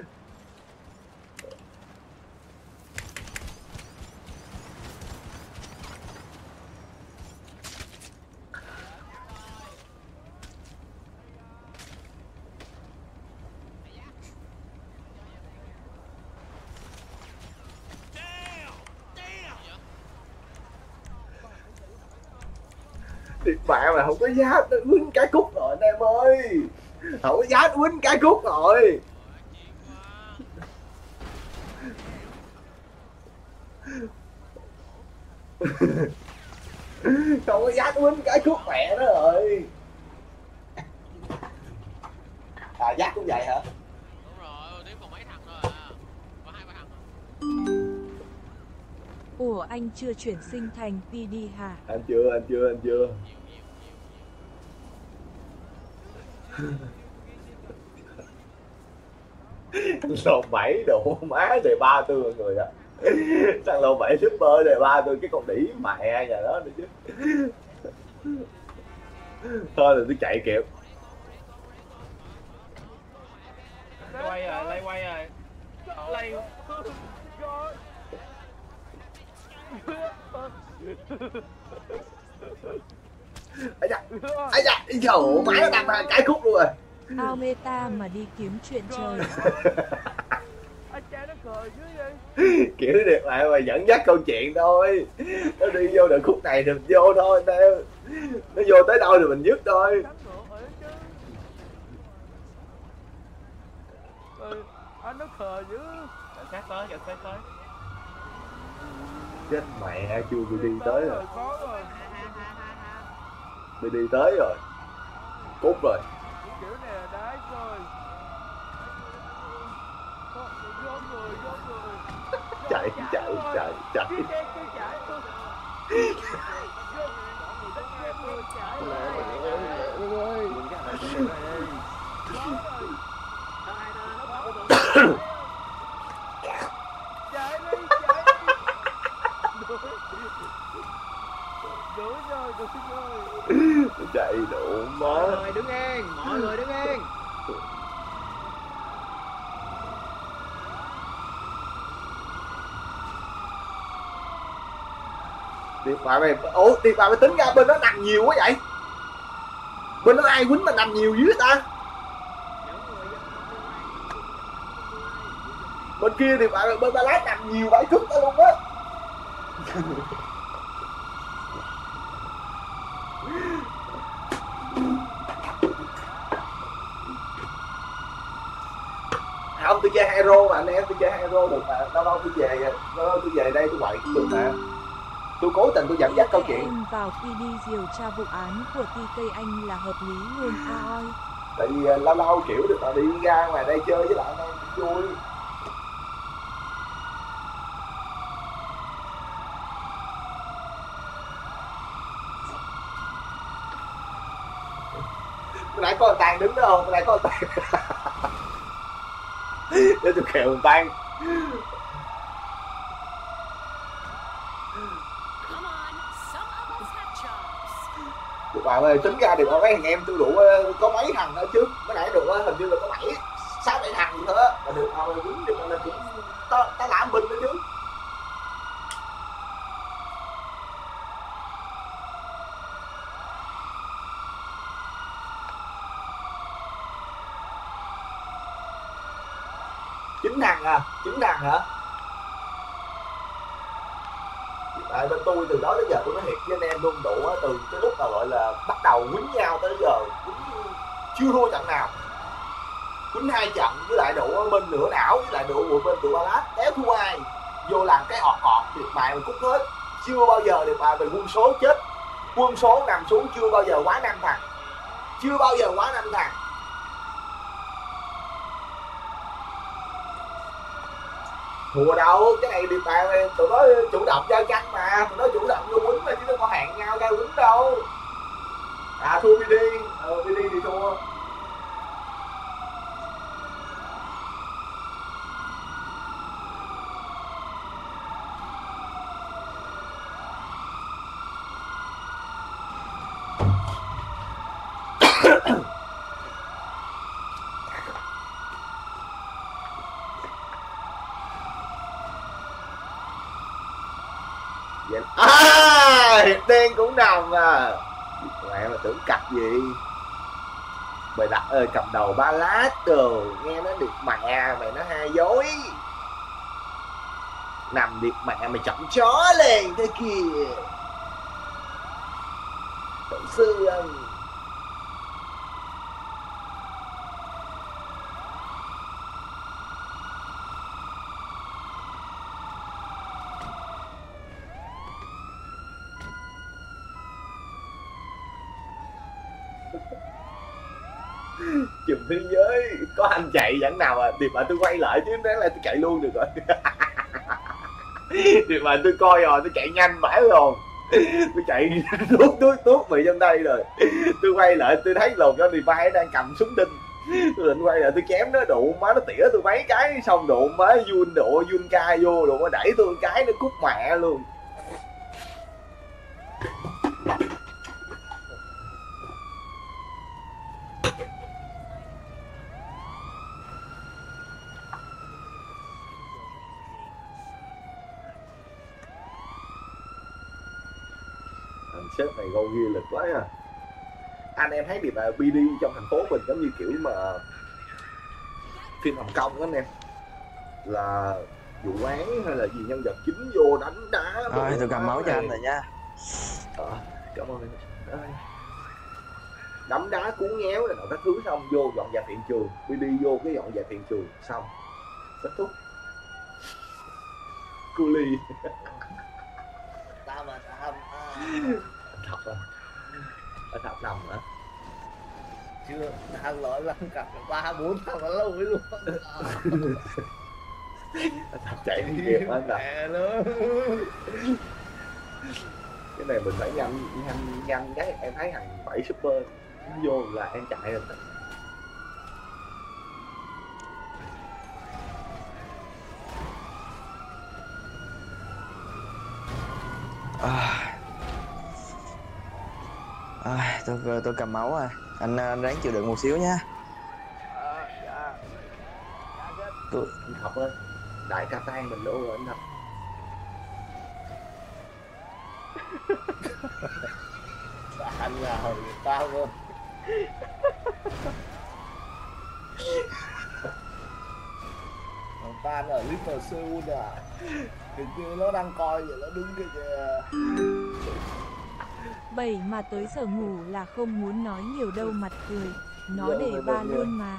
Thì mẹ mà không có giá quýnh cái cút rồi anh em ơi, không có giá quýnh cái cút rồi. Không có giá quýnh cái cút mẹ nó rồi. À giác cũng vậy hả? Đúng rồi, tiếp còn mấy thằng thôi à. Có 2-3 thằng. Ủa anh chưa chuyển sinh thành PD hả? Anh chưa. Lô 7 độ má đề 3 tôi mọi người ạ. Thằng lô 7 super đề 3 tôi cái con đĩ mẹ nhà đó nữa chứ. Thôi là tôi chạy kịp. Quay rồi. Lay. Ây da, trời ơi, má nó đặt cái khúc luôn rồi. Ao meta mà đi kiếm chuyện trời. Anh trai nó cười chứ gì? Kiểu đẹp lại mà dẫn dắt câu chuyện thôi. Nó đi vô được khúc này thì mình vô thôi anh em. Nó vô tới đâu thì mình dứt thôi. Anh nó khờ dữ. Cảnh sát tới. Chết mẹ, chưa tôi đi tới rồi. Tôi đi tới rồi. Cút rồi. Kiểu này là đái rồi. Chạy. Chạy đủ má. Mọi người đứng yên. Điệp bạn mày, Điệp bạn mày tính ra bên nó nằm nhiều quá vậy? Bên nó ai quýnh mà nằm nhiều dưới ta? Bên kia thì bạn bên ba lát nằm nhiều vãi cướp ta luôn á. Không, tôi chơi hero mà anh em, tôi chơi hero được mà. Lâu tôi về đây tôi quậy cũng được mà. Tôi cố tình tôi dẫn dắt câu chuyện. Em vào PD điều tra vụ án của TK anh là hợp lý luôn oi. Tại vì lâu kiểu được mà đi ra ngoài đây chơi với lại anh em vui. Hồi nãy có con Tàn đứng đó không? Hồi nãy có con Tàn. Để tôi khều con Tàn. Được bạn ơi, tính ra thì có mấy thằng em tôi đủ có mấy thằng đó chứ. Mới nãy được hình như là có 6-7 thằng gì thôi á. Mà được thôi, quýnh được là cũng ta làm binh đó chứ. Chín thằng hả? Tại bên tôi từ đó đến giờ tôi nói thiệt với anh em luôn đủ á, từ cái lúc mà gọi là bắt đầu quýnh nhau tới giờ quýnh chưa thua trận nào. quýnh 2 trận với lại độ bên nửa não với lại độ bên tụi ba lát, đéo thua ai, vô làm cái ọt ọt thì mày cút hết. Chưa bao giờ thì mà về quân số chết, quân số nằm xuống chưa bao giờ quá 5 thằng, chưa bao giờ quá 5 thằng. Thua đâu, cái này điệp bài tụi nó chủ động chơi căng mà, tụi nó chủ động vô quýnh mà chứ nó có hẹn nhau ra quýnh đâu. À thua BD, BD thì thua. Hiệp đen cũng nằm à. Mẹ mà tưởng cặp gì. Mày đặt ơi cầm đầu ba lát đồ. Nghe nó điệp mẹ mày nó hai dối. Nằm điệp mẹ mày chậm chó lên thế kìa. Cậu sư anh. Chùm thế giới có anh chạy vẫn nào à. Điệp mà tôi quay lại chứ đáng là tôi chạy luôn được rồi. Điệp mà tôi coi rồi tôi chạy nhanh mãi rồi. Tôi chạy tuốt bị trong tay rồi. Tôi quay lại tôi thấy lồn cho Điệp Mai đang cầm súng đinh. Tôi định quay lại tôi chém nó đụng má nó tỉa tôi mấy cái xong đụng má Yun ca vô đụng nó đẩy tôi một cái nó cút mẹ luôn. Sếp này gâu ghi lực quá à. Anh em thấy điệp là BD trong thành phố mình giống như kiểu mà phim Hồng Kông đó anh em, là vụ án hay là gì nhân vật chính vô đánh đá. Thôi tôi cầm máu cho anh rồi nha. Cảm ơn anh. Đấm đá cuốn nhéo này các thứ xong vô dọn dẹp hiện trường, BD vô cái dọn dẹp hiện trường xong kết thúc. Cu ly. Tao mà tao Thật à? Ở thật nằm hả? Chưa, đang nói là cặp 3-4 thằng nó lâu mới luôn. Thật chạy đi kịp anh ạ. Cái này mình phải nhanh cái em thấy thằng 7 super vô là em chạy rồi. Tôi cầm máu rồi. Anh ráng chịu đựng một xíu nha. Anh Thập ơi, đại ca tan mình luôn rồi anh Thập. Anh là hồi tao luôn. Thằng Tan ở Little Seoul à. Hình như nó đang coi vậy, nó đứng kìa. Vậy mà tới giờ ngủ là không muốn nói nhiều đâu, mặt cười. Nó để ba luôn mà.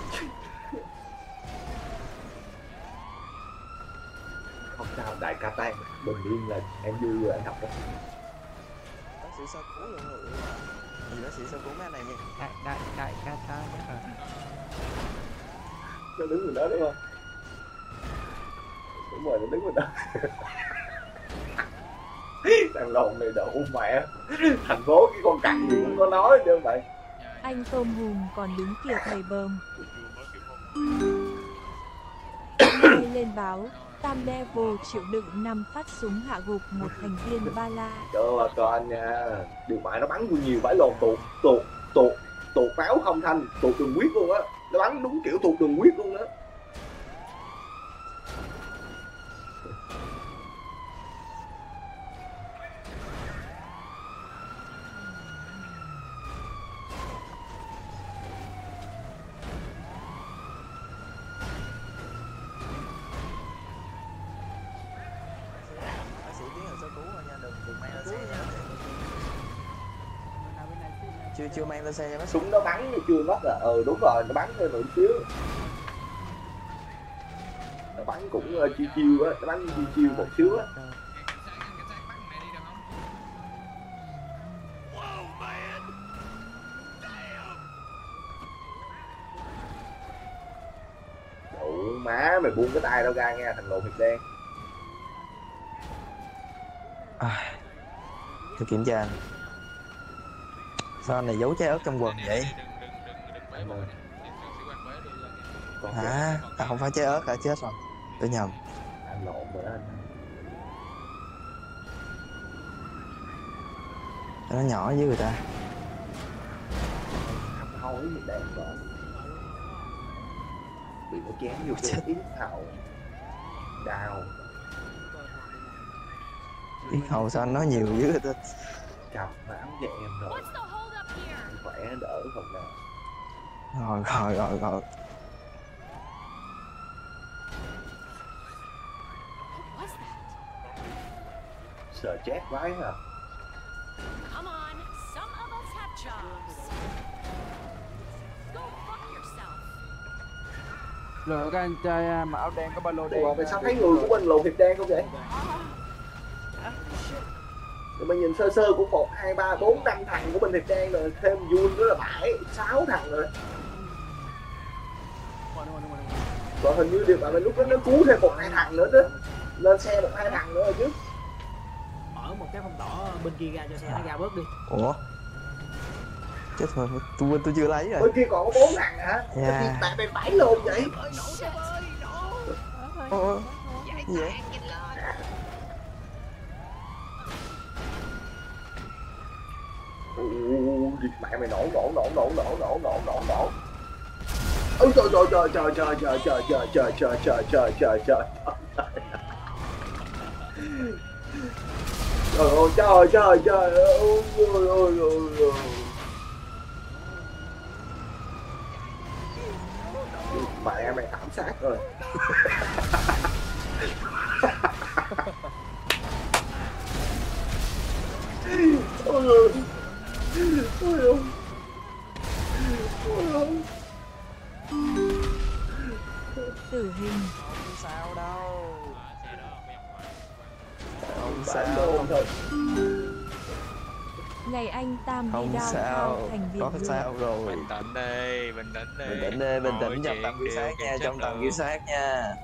Không sao, đại ca tan bình yên là em vui rồi anh Thập đó. Bác sĩ sơ cứu luôn rồi. Bác sĩ sơ cứu mấy anh này nha. Đại ca tan hả? Nó đứng rồi đó đúng không? Đúng rồi, nó đứng rồi đó. Thằng lồn này đậu mẹ. Thành phố cái con cặn gì cũng có nói chứ vậy. Anh Tôm Hùm còn đứng kìa thầy bờm. Lên báo Tam Level chịu đựng 5 phát súng hạ gục một thành viên Ba La. Cho bà con nha. Điều mại nó bắn nhiều vãi lồn tuột pháo không thanh, tuột đường huyết luôn á. Nó bắn đúng kiểu tuột đường huyết luôn á. chưa mang lên xe cho nó. Súng nó bắn chưa mất là đúng rồi, nó bắn lên một xíu. Nó bắn cũng chiêu chiêu á, nó bắn chiêu chiêu một xíu á. Đủ má mày buông cái tay đâu ra nghe thằng lồn thịt đen. Tôi kiểm tra. Sao anh này giấu trái ớt trong quần vậy? Hả? Không phải trái ớt hả? Chết rồi. Tôi nhầm. Anh lộn rồi đó anh. Nó nhỏ với người ta. Hôi thịt đen rồi. Bị nó chém vô cái yết hầu. Đau. Yết hầu sao anh nói nhiều dữ vậy ta? Cặp máu cho em rồi. Khỏe đỡ phần nào. Rồi. Sợ chết quái hả? Rồi các anh trai mà áo đen có ba lô đen. Ủa, sao thấy người của mình lồn thịt đen không vậy? Thì mình nhìn sơ sơ của 1, 2, 3, 4, 5 thằng của mình thịt đen rồi, thêm Jun nữa là 7, 6 thằng rồi. Còn hình như điều mà lúc đó nó cứu thêm 1, 2 thằng nữa đó. Lên xe 1, 2 thằng nữa rồi chứ. Mở một cái phong tỏa bên kia ra cho xe nó ra bớt đi. Ủa? Chết rồi, tôi chưa lấy rồi. Bên kia còn có 4 thằng hả? Yeah. Bạn bè 7 luôn vậy? Gì vậy? Mẹ mày nổ. Ôi trời. Trời ơi. Mẹ mày ám sát rồi. Ôi. Tử hình. Không sao đâu. Không sao. Ngày anh Tam không đi đao sao, thành Việt có sao rồi. Bình tĩnh đi. Bình tĩnh trong tầm kiểm soát nha, trong tầm kiểm soát nha.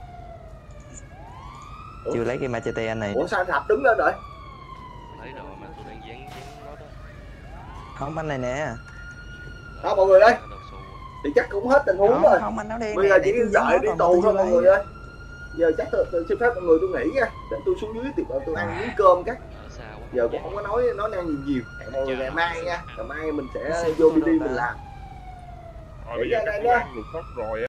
Chưa lấy cái machete anh này. Ủa sao anh Thạch đứng lên rồi? Lấy rồi mà tôi đang dán nó đó. Không, anh này nè. Đó mọi người ơi. Thì chắc cũng hết tình huống rồi. Không, anh áo đen. Bây giờ chỉ đợi đi tù thôi mọi người ơi. Giờ chắc tôi xin phép mọi người tôi nghỉ nha. Để tôi xuống dưới tiệm tôi ăn miếng cơm các. Giờ cũng không có nói năng nhiều. Hẹn mọi người ngày mai nha. Ngày mai mình sẽ vô BD mình làm. Bây giờ đây nha.